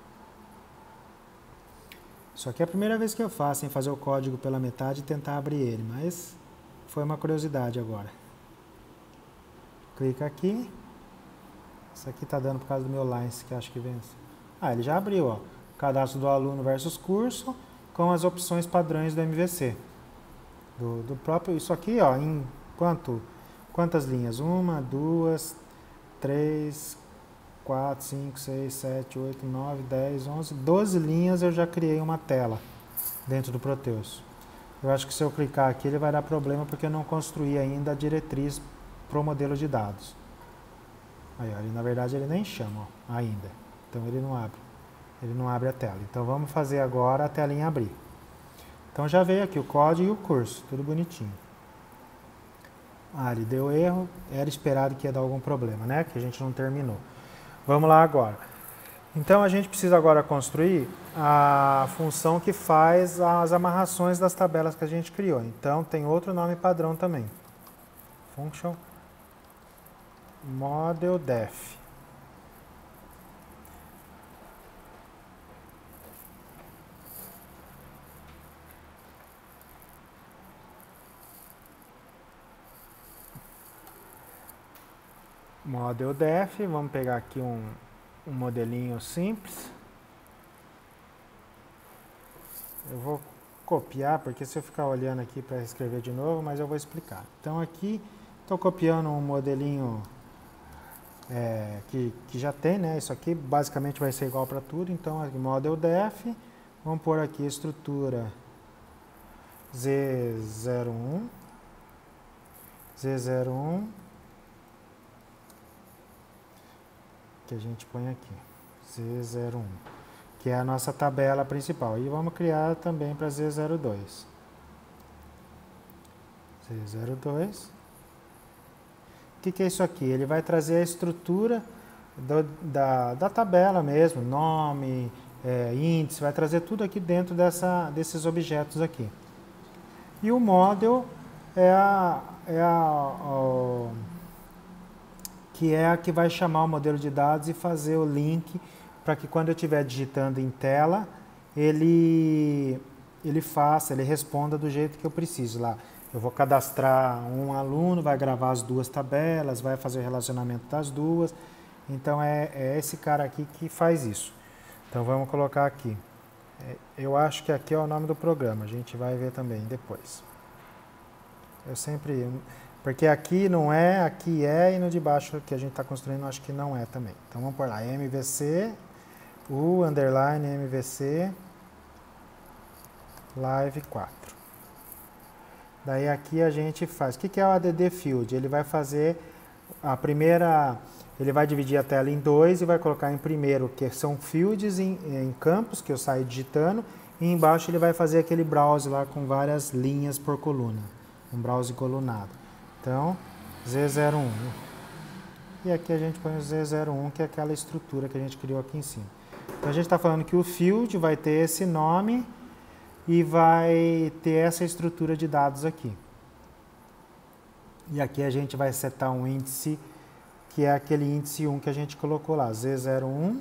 Isso aqui é a primeira vez que eu faço, em fazer o código pela metade e tentar abrir ele, mas foi uma curiosidade agora. Clica aqui. Isso aqui está dando por causa do meu lines, que acho que vence. Ah, ele já abriu, ó. Cadastro do aluno versus curso, com as opções padrões do M V C. Do, do próprio, isso aqui, ó, em quanto, quantas linhas? Uma, duas, três, quatro, cinco, seis, sete, oito, nove, dez, onze, doze linhas eu já criei uma tela dentro do Proteus. Eu acho que se eu clicar aqui ele vai dar problema porque eu não construí ainda a diretriz para o modelo de dados. Aí, ó, ele, na verdade ele nem chama ó, ainda, então ele não abre, ele não abre a tela. Então vamos fazer agora a telinha abrir. Então já veio aqui o código e o curso, tudo bonitinho. Ah, ele deu erro, era esperado que ia dar algum problema, né? Que a gente não terminou. Vamos lá agora. Então a gente precisa agora construir a função que faz as amarrações das tabelas que a gente criou. Então tem outro nome padrão também. Function model def. Model def, vamos pegar aqui um, um modelinho simples. Eu vou copiar, porque se eu ficar olhando aqui para escrever de novo, mas eu vou explicar. Então aqui estou copiando um modelinho é, que, que já tem, né? Isso aqui basicamente vai ser igual para tudo. Então aqui, model def, vamos pôr aqui estrutura Z zero um, Z zero um, que a gente põe aqui, Z zero um, que é a nossa tabela principal. E vamos criar também para Z zero dois. Z zero dois. O que, que é isso aqui? Ele vai trazer a estrutura do, da, da tabela mesmo, nome, é, índice, vai trazer tudo aqui dentro dessa, desses objetos aqui. E o model é a, é a, a que é a que vai chamar o modelo de dados e fazer o link para que quando eu estiver digitando em tela, ele, ele faça, ele responda do jeito que eu preciso lá. Eu vou cadastrar um aluno, vai gravar as duas tabelas, vai fazer o relacionamento das duas. Então é, é esse cara aqui que faz isso. Então vamos colocar aqui. Eu acho que aqui é o nome do programa, a gente vai ver também depois. Eu sempre... Porque aqui não é, aqui é, e no de baixo que a gente está construindo acho que não é também. Então vamos por lá, M V C, U, underline, M V C, live quatro. Daí aqui a gente faz. O que é o A D D Field? Ele vai fazer a primeira... Ele vai dividir a tela em dois e vai colocar em primeiro, que são fields em, em campos, que eu saio digitando, e embaixo ele vai fazer aquele browse lá com várias linhas por coluna. Um browse colunado. Então, Z zero um. E aqui a gente põe o Z zero um, que é aquela estrutura que a gente criou aqui em cima. Então a gente está falando que o field vai ter esse nome e vai ter essa estrutura de dados aqui. E aqui a gente vai setar um índice, que é aquele índice um que a gente colocou lá, Z zero um,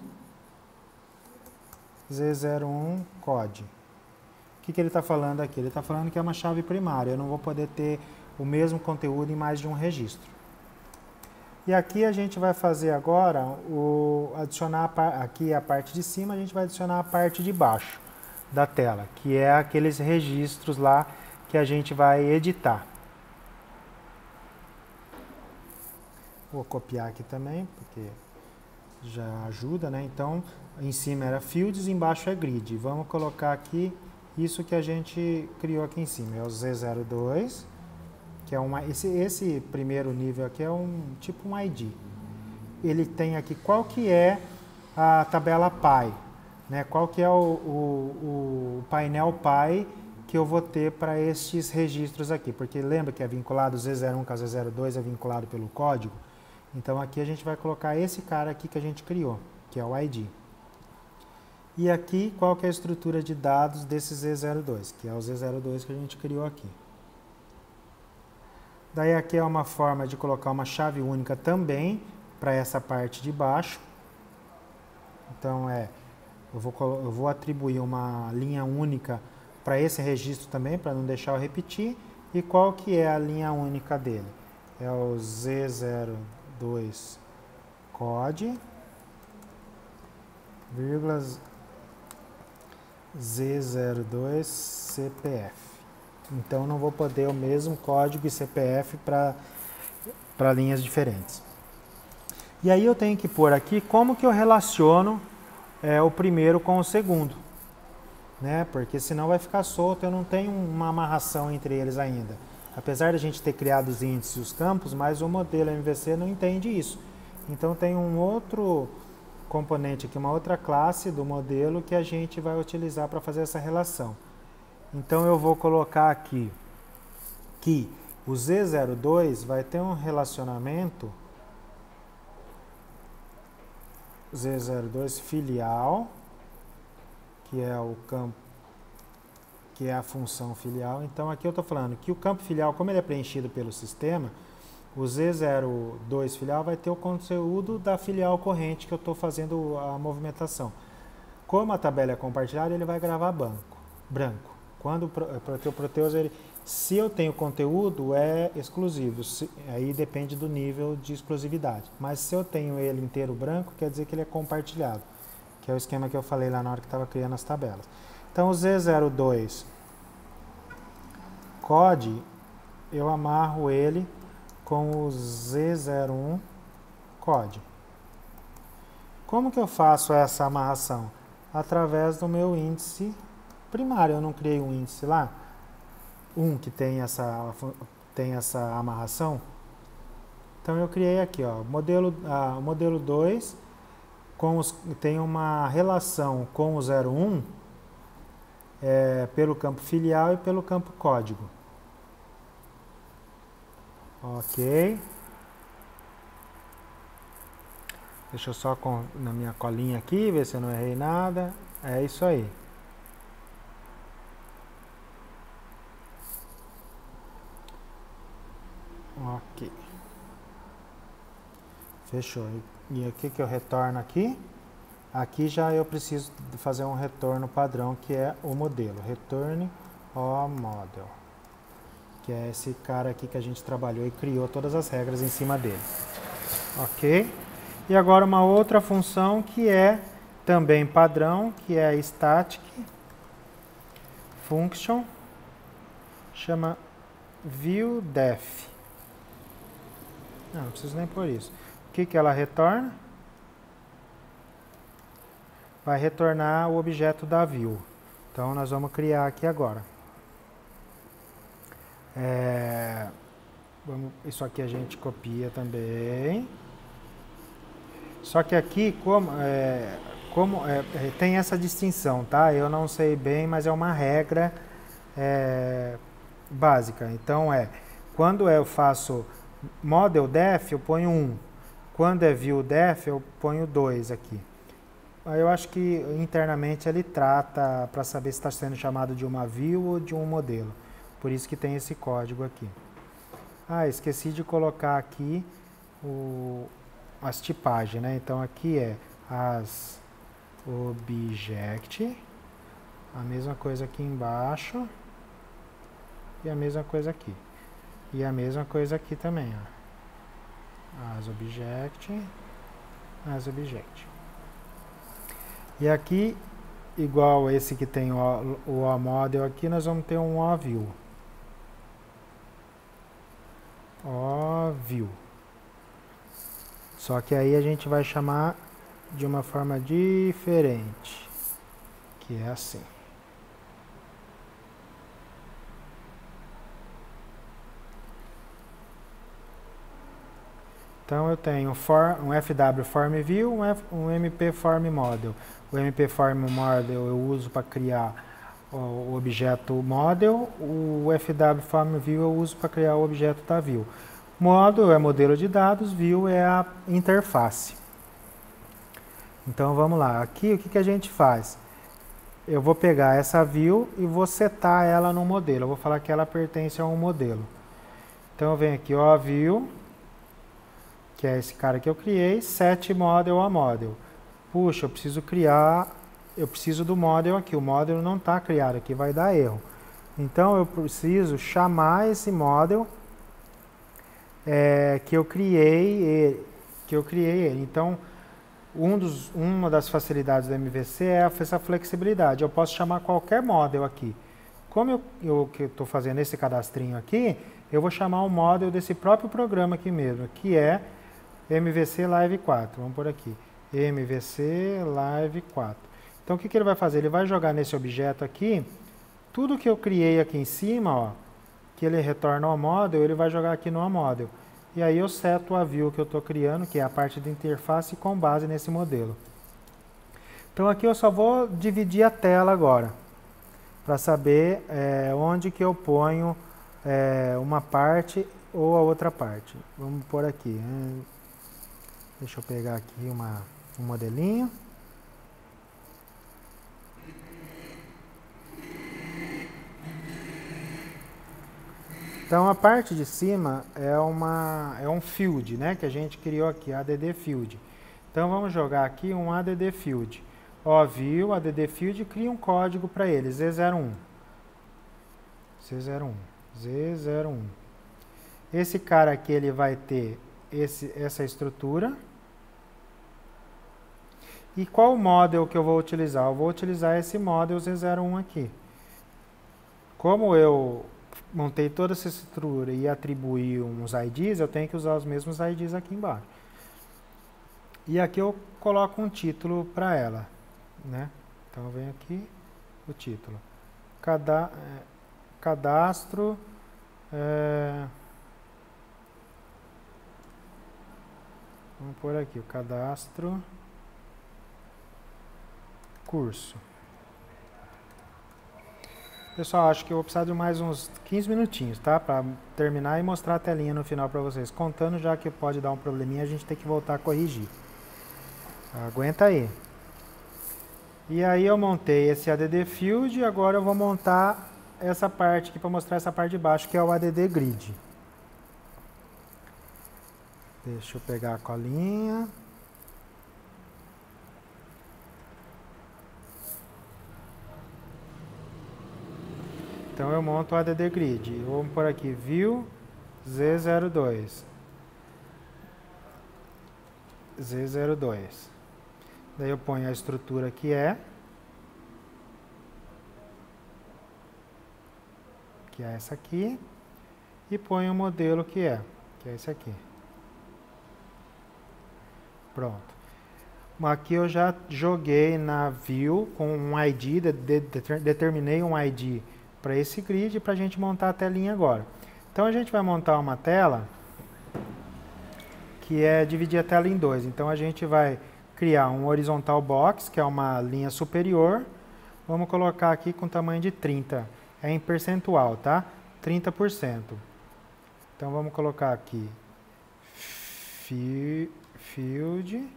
Z zero um, C O D. O que, que ele está falando aqui? Ele está falando que é uma chave primária, eu não vou poder ter o mesmo conteúdo em mais de um registro. E aqui a gente vai fazer agora, o, adicionar aqui a parte de cima, a gente vai adicionar a parte de baixo da tela, que é aqueles registros lá que a gente vai editar. Vou copiar aqui também, porque já ajuda, né? Então, em cima era fields, embaixo é grid. Vamos colocar aqui isso que a gente criou aqui em cima, é o Z zero dois, que é uma, esse, esse primeiro nível aqui é um tipo um I D. Ele tem aqui qual que é a tabela P I, né? Qual que é o, o, o painel P I que eu vou ter para estes registros aqui, porque lembra que é vinculado o Z zero um com a Z zero dois, é vinculado pelo código? Então aqui a gente vai colocar esse cara aqui que a gente criou, que é o I D. E aqui qual que é a estrutura de dados desse Z zero dois, que é o Z zero dois que a gente criou aqui. Daí aqui é uma forma de colocar uma chave única também para essa parte de baixo. Então é, eu vou, eu vou atribuir uma linha única para esse registro também, para não deixar eu repetir. E qual que é a linha única dele? É o Z zero dois C O D, vírgula Z zero dois C P F. Então não vou poder o mesmo código e C P F para para linhas diferentes. E aí eu tenho que pôr aqui como que eu relaciono é, o primeiro com o segundo, né? Porque senão vai ficar solto, eu não tenho uma amarração entre eles ainda. Apesar de a gente ter criado os índices e os campos, mas o modelo M V C não entende isso. Então tem um outro componente aqui, uma outra classe do modelo que a gente vai utilizar para fazer essa relação. Então eu vou colocar aqui que o Z zero dois vai ter um relacionamento Z zero dois filial, que é o campo, que é a função filial. Então aqui eu estou falando que o campo filial, como ele é preenchido pelo sistema, o Z zero dois filial vai ter o conteúdo da filial corrente que eu estou fazendo a movimentação. Como a tabela é compartilhada, ele vai gravar banco, branco. Quando o Proteus, ele, se eu tenho conteúdo, é exclusivo. Se, aí depende do nível de exclusividade. Mas se eu tenho ele inteiro branco, quer dizer que ele é compartilhado, que é o esquema que eu falei lá na hora que estava criando as tabelas. Então o Z zero dois C O D, eu amarro ele com o Z zero um C O D. Como que eu faço essa amarração? Através do meu índice primário. Eu não criei um índice lá, um que tem essa, tem essa amarração. Então eu criei aqui, ó, modelo, ah, o modelo dois com os, tem uma relação com o zero um é, pelo campo filial e pelo campo código. Ok. Deixa eu só com, na minha colinha aqui, ver se eu não errei nada. É isso aí. Ok. Fechou. E o que que eu retorno aqui? Aqui já eu preciso fazer um retorno padrão, que é o modelo. Return o model. Que é esse cara aqui que a gente trabalhou e criou todas as regras em cima dele. Ok? E agora uma outra função que é também padrão, que é a static function, chama viewDef. Não, não preciso nem por isso. O que que ela retorna? Vai retornar o objeto da view. Então nós vamos criar aqui agora. É, vamos, isso aqui a gente copia também. Só que aqui, como, é, como é, tem essa distinção, tá? Eu não sei bem, mas é uma regra é, básica. Então é, quando eu faço model def, eu ponho um. Quando é view def, eu ponho dois aqui. Aí eu acho que internamente ele trata para saber se está sendo chamado de uma view ou de um modelo. Por isso que tem esse código aqui. Ah, esqueci de colocar aqui o, as tipagens, né? Então aqui é as object, a mesma coisa aqui embaixo e a mesma coisa aqui. E a mesma coisa aqui também, ó. As object, as object. E aqui, igual esse que tem o, o OModel aqui, nós vamos ter um OView. OView. Só que aí a gente vai chamar de uma forma diferente, que é assim. Então eu tenho for, um F W Form View, um, F, um M P Form Model. O M P Form Model eu uso para criar o objeto Model, o F W Form View eu uso para criar o objeto da View. Model é modelo de dados, View é a interface. Então vamos lá, aqui o que, que a gente faz? Eu vou pegar essa View e vou setar ela no modelo, eu vou falar que ela pertence a um modelo. Então eu venho aqui, ó, View, que é esse cara que eu criei, set model a model. Puxa, eu preciso criar, eu preciso do model aqui, o model não está criado aqui, vai dar erro. Então eu preciso chamar esse model é, que eu criei ele, que eu criei ele. Então, um dos, uma das facilidades do M V C é essa flexibilidade. Eu posso chamar qualquer model aqui. Como eu, eu que estou fazendo esse cadastrinho aqui, eu vou chamar o model desse próprio programa aqui mesmo, que é M V C Live quatro. Vamos por aqui. M V C Live quatro. Então o que, que ele vai fazer? Ele vai jogar nesse objeto aqui, tudo que eu criei aqui em cima, ó, que ele retorna ao model, ele vai jogar aqui no model. E aí eu seto a view que eu estou criando, que é a parte de interface, com base nesse modelo. Então aqui eu só vou dividir a tela agora, para saber é, onde que eu ponho é, uma parte ou a outra parte. Vamos por aqui. Hein? Deixa eu pegar aqui uma, um modelinho. Então a parte de cima é, uma, é um field, né, que a gente criou aqui, add field. Então vamos jogar aqui um add field. Ó, viu, add field, cria um código para ele, Z zero um. Z zero um. Z zero um. Esse cara aqui ele vai ter esse, essa estrutura. E qual o model que eu vou utilizar? Eu vou utilizar esse model Z zero um aqui. Como eu montei toda essa estrutura e atribuí uns I Ds, eu tenho que usar os mesmos I Ds aqui embaixo. E aqui eu coloco um título para ela, né? Então eu venho aqui, o título. Cada, é, cadastro... É, vamos por aqui, o cadastro... curso. Pessoal, acho que eu vou precisar de mais uns quinze minutinhos, tá? Para terminar e mostrar a telinha no final para vocês. Contando já que pode dar um probleminha, a gente tem que voltar a corrigir. Aguenta aí. E aí eu montei esse A D D Field e agora eu vou montar essa parte aqui para mostrar essa parte de baixo, que é o A D D Grid. Deixa eu pegar a colinha. Então eu monto o A D D Grid. Vamos por aqui, View Z zero dois. Z zero dois. Daí eu ponho a estrutura que é. Que é essa aqui. E ponho o modelo que é. Que é esse aqui. Pronto. Aqui eu já joguei na View com um I D, de, de, de, determinei um I D para esse grid para a gente montar a telinha agora. Então a gente vai montar uma tela que é dividir a tela em dois. Então a gente vai criar um horizontal box, que é uma linha superior. Vamos colocar aqui com tamanho de trinta. É em percentual, tá? trinta por cento. Então vamos colocar aqui Field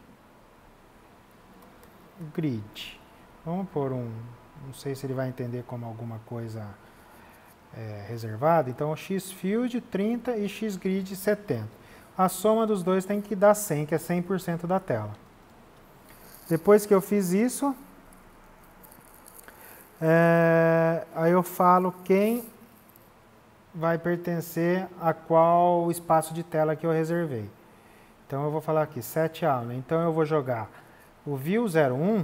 Grid. Vamos pôr um, não sei se ele vai entender como alguma coisa é, reservada. Então X Field trinta e X Grid setenta. A soma dos dois tem que dar cem, que é cem por cento da tela. Depois que eu fiz isso, é, aí eu falo quem vai pertencer a qual espaço de tela que eu reservei. Então eu vou falar aqui, set aula. Então eu vou jogar o View zero um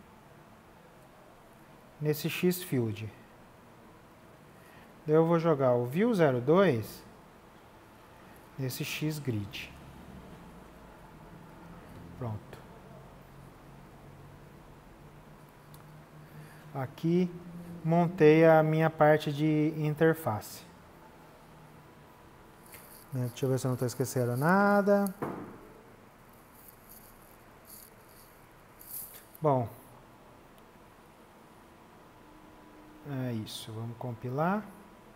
nesse X Field. Eu vou jogar o View zero dois nesse X Grid. Pronto. Aqui montei a minha parte de interface. Deixa eu ver se eu não estou esquecendo nada. Bom, é isso. Vamos compilar.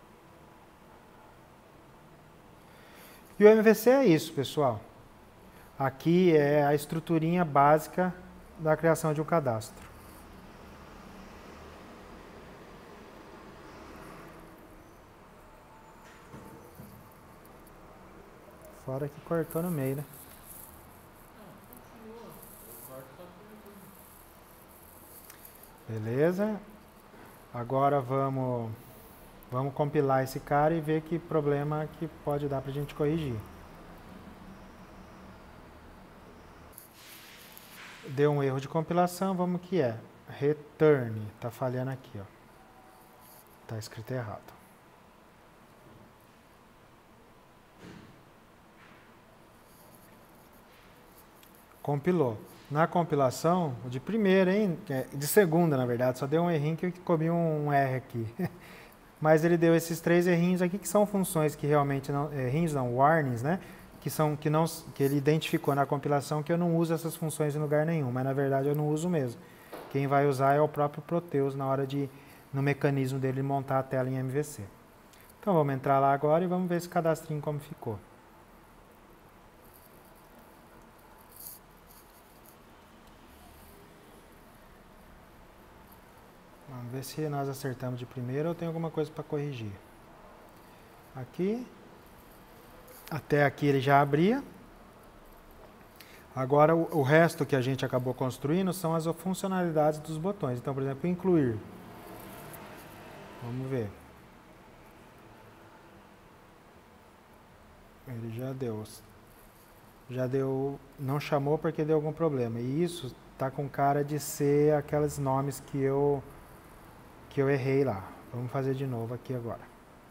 E o M V C é isso, pessoal. Aqui é a estruturinha básica da criação de um cadastro. Fora que cortou no meio, né? Beleza? Agora vamos, vamos compilar esse cara e ver que problema que pode dar para a gente corrigir. Deu um erro de compilação, vamos que é. Return, tá falhando aqui, ó. Tá escrito errado. Compilou. Na compilação, de primeira, hein? De segunda, na verdade, só deu um errinho que eu comi um R aqui. Mas ele deu esses três errinhos aqui, que são funções que realmente não... Errinhos não, warnings, né? Que, são, que, não, que ele identificou na compilação que eu não uso essas funções em lugar nenhum, mas na verdade eu não uso mesmo. Quem vai usar é o próprio Proteus na hora de, no mecanismo dele montar a tela em M V C. Então vamos entrar lá agora e vamos ver esse cadastrinho como ficou. Vamos ver se nós acertamos de primeira ou tem alguma coisa para corrigir. Aqui. Até aqui ele já abria. Agora o, o resto que a gente acabou construindo são as funcionalidades dos botões. Então, por exemplo, incluir. Vamos ver. Ele já deu. Já deu. Não chamou porque deu algum problema. E isso tá com cara de ser aqueles nomes que eu que eu errei lá. Vamos fazer de novo aqui agora.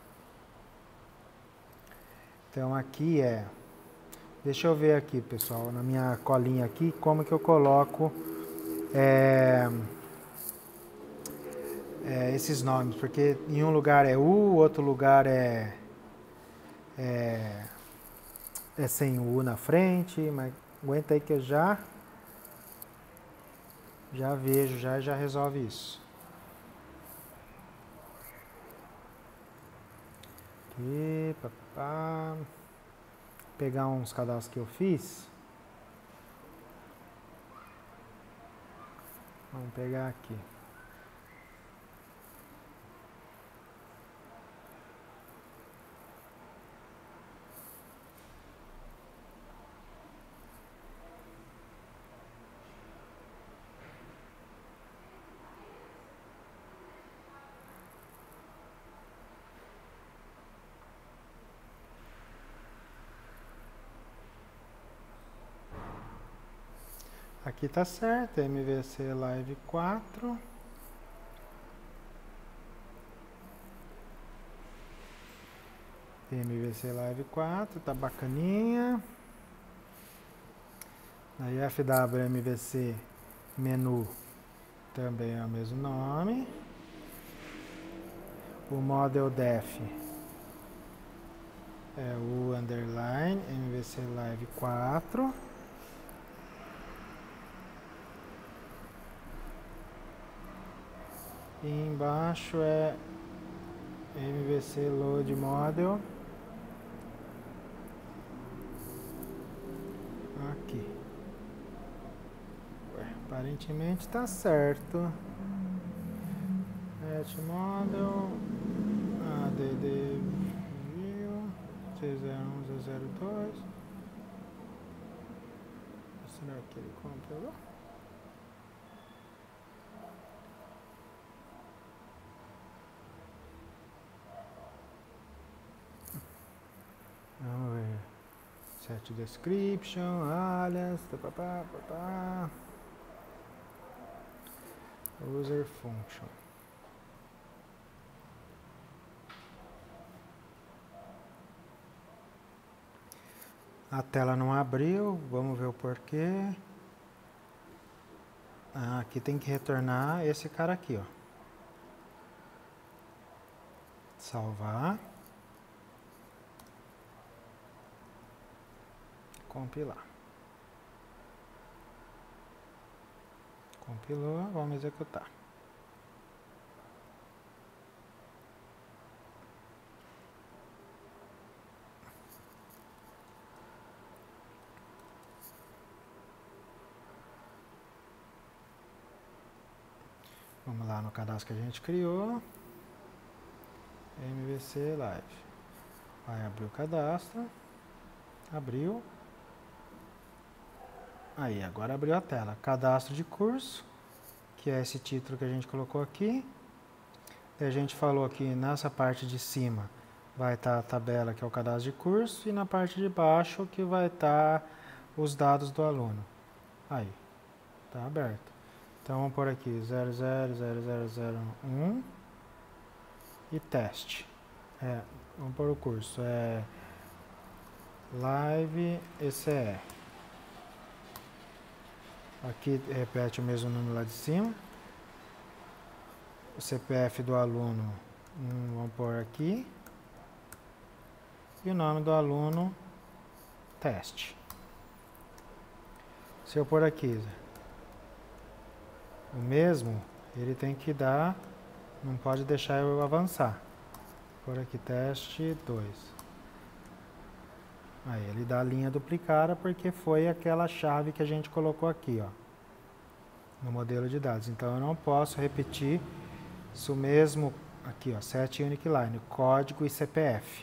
Então aqui é, deixa eu ver aqui, pessoal, na minha colinha aqui, como que eu coloco é, é, esses nomes, porque em um lugar é U, outro lugar é, é, é sem o U na frente, mas aguenta aí que eu já, já vejo, já, já resolve isso. Aqui, papá. Pegar uns cadastros que eu fiz. Vamos pegar aqui. Aqui tá certo, M V C Live quatro. M V C Live quatro, tá bacaninha. Aí F W M V C menu também é o mesmo nome. O Model Def é o underline M V C Live quatro. E embaixo é M V C Load Model. Aqui. Ué, aparentemente está certo. Hat Model A D D seis zero um zero dois. Será que ele compilou? Vamos ver. Set description, alias, papapá, papá. User function. A tela não abriu, vamos ver o porquê. Ah, aqui tem que retornar esse cara aqui, ó. Salvar. Compilar. Compilou, vamos executar. Vamos lá no cadastro que a gente criou. M V C Live. Vai abrir o cadastro. Abriu. Aí, agora abriu a tela. Cadastro de curso, que é esse título que a gente colocou aqui. E a gente falou aqui nessa parte de cima vai estar a tabela, que é o cadastro de curso, e na parte de baixo que vai estar os dados do aluno. Aí, está aberto. Então, vamos pôr aqui zero zero zero zero zero um e teste. É, vamos pôr o curso. É Live E C E. Aqui repete o mesmo número lá de cima. O C P F do aluno, hum, vamos pôr aqui. E o nome do aluno, teste. Se eu pôr aqui o mesmo, ele tem que dar, não pode deixar eu avançar. Vou pôr aqui teste dois. Aí ele dá a linha duplicada porque foi aquela chave que a gente colocou aqui, ó, no modelo de dados. Então eu não posso repetir isso mesmo aqui, ó, set unique line, código e C P F.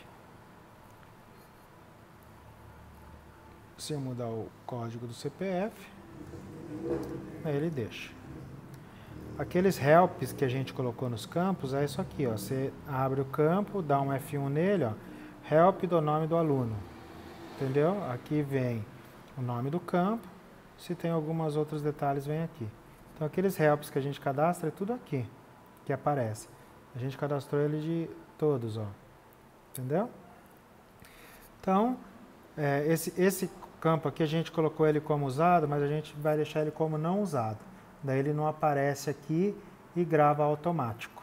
Se eu mudar o código do C P F, aí ele deixa. Aqueles helps que a gente colocou nos campos é isso aqui, ó. Você abre o campo, dá um F um nele, ó, help do nome do aluno. Entendeu? Aqui vem o nome do campo. Se tem alguns outros detalhes, vem aqui. Então, aqueles helps que a gente cadastra, é tudo aqui que aparece. A gente cadastrou ele de todos, ó. Entendeu? Então, é, esse, esse campo aqui a gente colocou ele como usado, mas a gente vai deixar ele como não usado. Daí ele não aparece aqui e grava automático.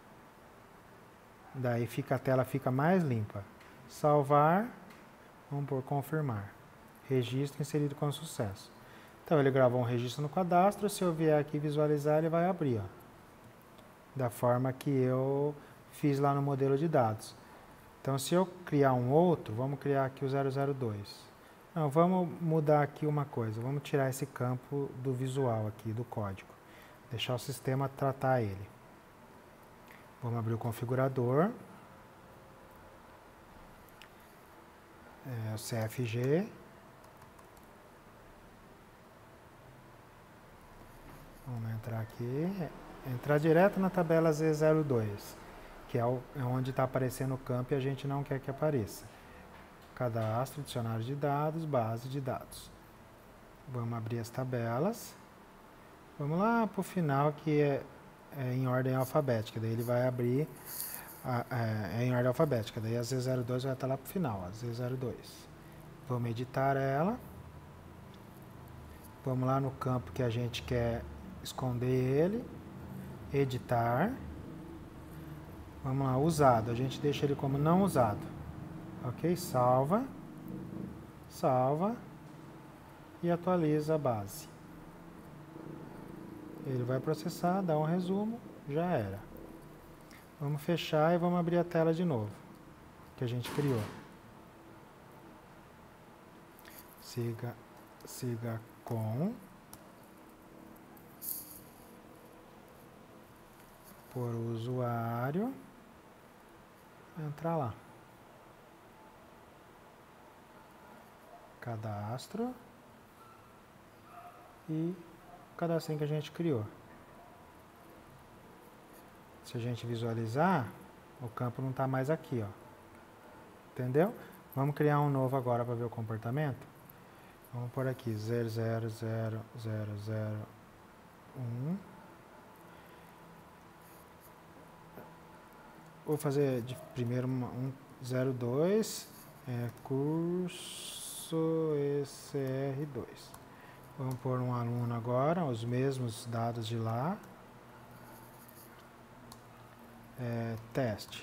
Daí fica, a tela fica mais limpa. Salvar. Vamos por confirmar. Registro inserido com sucesso. Então, ele gravou um registro no cadastro. Se eu vier aqui visualizar, ele vai abrir, ó, da forma que eu fiz lá no modelo de dados. Então, se eu criar um outro, vamos criar aqui o zero zero dois. Não, vamos mudar aqui uma coisa. Vamos tirar esse campo do visual aqui, do código. deixar o sistema tratar ele. Vamos abrir o configurador. É, o C F G. Vamos entrar aqui. Entrar direto na tabela Z zero dois, que é, o, é onde está aparecendo o campo e a gente não quer que apareça. Cadastro, dicionário de dados, base de dados. Vamos abrir as tabelas. Vamos lá para o final, que é, é em ordem alfabética. Daí ele vai abrir, a, é, é em ordem alfabética. Daí a Z zero dois vai estar lá para o final, a Z zero dois. Vamos editar ela. Vamos lá no campo que a gente quer esconder ele. Editar. Vamos lá, usado. A gente deixa ele como não usado. Ok? Salva. Salva. E atualiza a base. Ele vai processar, dá um resumo, já era. Vamos fechar e vamos abrir a tela de novo, que a gente criou. Siga, siga com. Por usuário. Entrar lá. Cadastro. E o cadastrinho que a gente criou. Se a gente visualizar, o campo não está mais aqui, ó. Entendeu? Vamos criar um novo agora para ver o comportamento. Vamos por aqui, zero zero zero zero zero um. Vou fazer de primeiro um zero dois, é, curso E C R dois. Vamos pôr um aluno agora, os mesmos dados de lá. É, teste.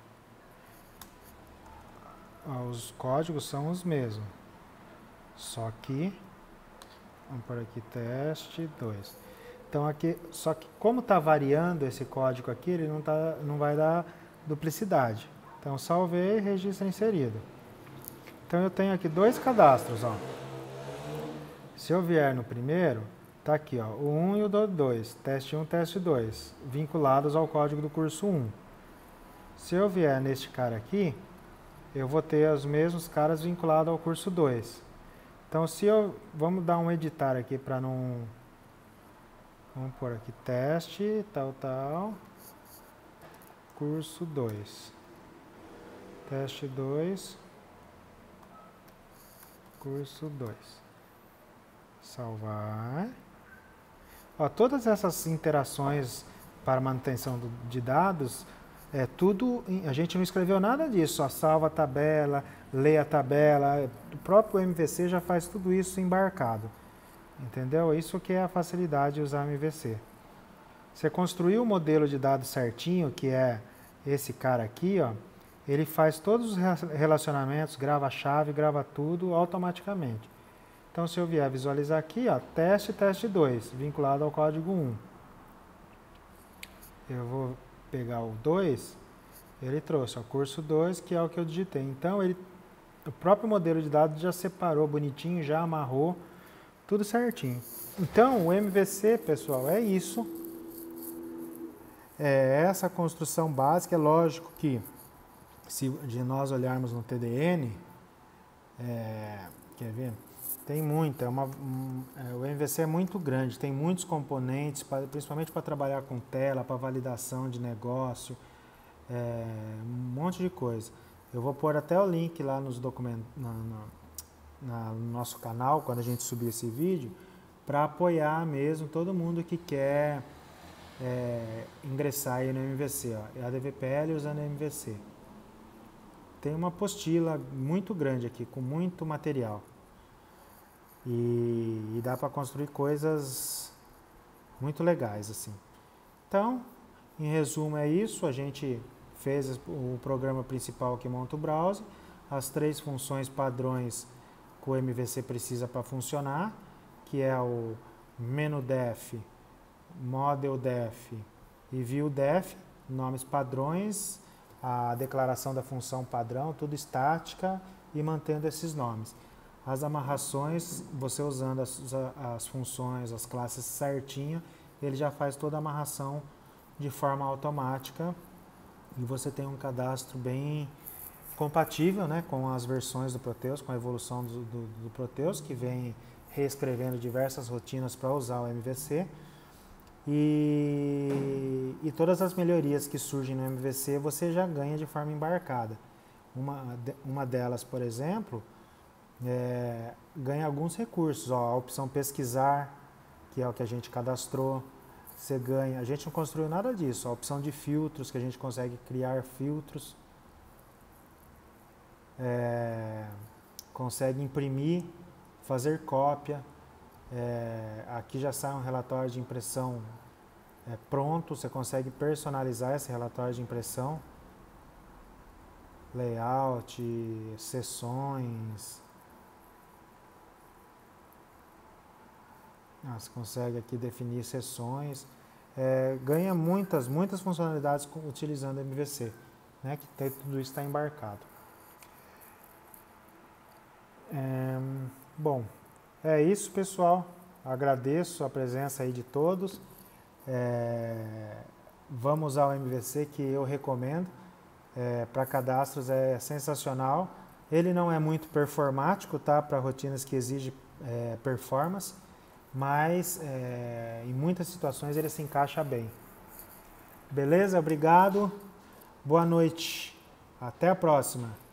Os códigos são os mesmos. Só que, vamos por aqui, teste dois. Então aqui, só que como está variando esse código aqui, ele não, tá, não vai dar duplicidade. Então salvei e registro inserido. Então eu tenho aqui dois cadastros, ó. Se eu vier no primeiro, tá aqui, ó, o um e o dois, teste um, teste dois, vinculados ao código do curso um. Se eu vier neste cara aqui, eu vou ter os mesmos caras vinculados ao curso dois. Então se eu, vamos dar um editar aqui para não, vamos pôr aqui teste, tal, tal, curso dois, teste dois, curso dois. Salvar. Ó, todas essas interações para manutenção do, de dados, é tudo, a gente não escreveu nada disso, só salva a tabela, lê a tabela, o próprio M V C já faz tudo isso embarcado. Entendeu? Isso que é a facilidade de usar M V C. Você construiu o modelo de dados certinho, que é esse cara aqui, ó, ele faz todos os relacionamentos, grava a chave, grava tudo automaticamente. Então, se eu vier visualizar aqui, ó, teste, teste dois, vinculado ao código um. Eu vou pegar o dois, ele trouxe o curso dois, que é o que eu digitei. Então, ele, o próprio modelo de dados já separou bonitinho, já amarrou, tudo certinho. Então, o M V C, pessoal, é isso. É essa construção básica. É lógico que, se de nós olharmos no T D N, é, quer ver? Tem muita, é uma, um, é, o M V C é muito grande, tem muitos componentes, pra, principalmente para trabalhar com tela, para validação de negócio, é, um monte de coisa. Eu vou pôr até o link lá nos documentos, na, na, na, no nosso canal, quando a gente subir esse vídeo, para apoiar mesmo todo mundo que quer é, ingressar aí no M V C. Ó, é a D V P L usando M V C. Tem uma apostila muito grande aqui, com muito material. E, e dá para construir coisas muito legais, assim. Então, em resumo é isso, a gente fez o programa principal que monta o browser, as três funções padrões que o M V C precisa para funcionar, que é o menudef, modeldef e viewdef, nomes padrões, a declaração da função padrão, tudo estática e mantendo esses nomes. As amarrações, você usando as, as funções, as classes certinho, ele já faz toda a amarração de forma automática e você tem um cadastro bem compatível, né, com as versões do Proteus, com a evolução do, do, do Proteus, que vem reescrevendo diversas rotinas para usar o M V C. E, e todas as melhorias que surgem no M V C você já ganha de forma embarcada. Uma, uma delas, por exemplo, é, ganha alguns recursos. Ó, a opção pesquisar, que é o que a gente cadastrou, você ganha. A gente não construiu nada disso. A opção de filtros, que a gente consegue criar filtros. É, consegue imprimir, fazer cópia. É, aqui já sai um relatório de impressão é, pronto, você consegue personalizar esse relatório de impressão, layout, seções. Ah, você consegue aqui definir seções. É, ganha muitas, muitas funcionalidades utilizando o M V C, né, que tem, tudo isso está embarcado. É, bom, é isso, pessoal. Agradeço a presença aí de todos. É, vamos usar o M V C, que eu recomendo. É, para cadastros é sensacional. Ele não é muito performático, tá? Para rotinas que exigem é, performance, mas é, em muitas situações ele se encaixa bem. Beleza? Obrigado. Boa noite. Até a próxima.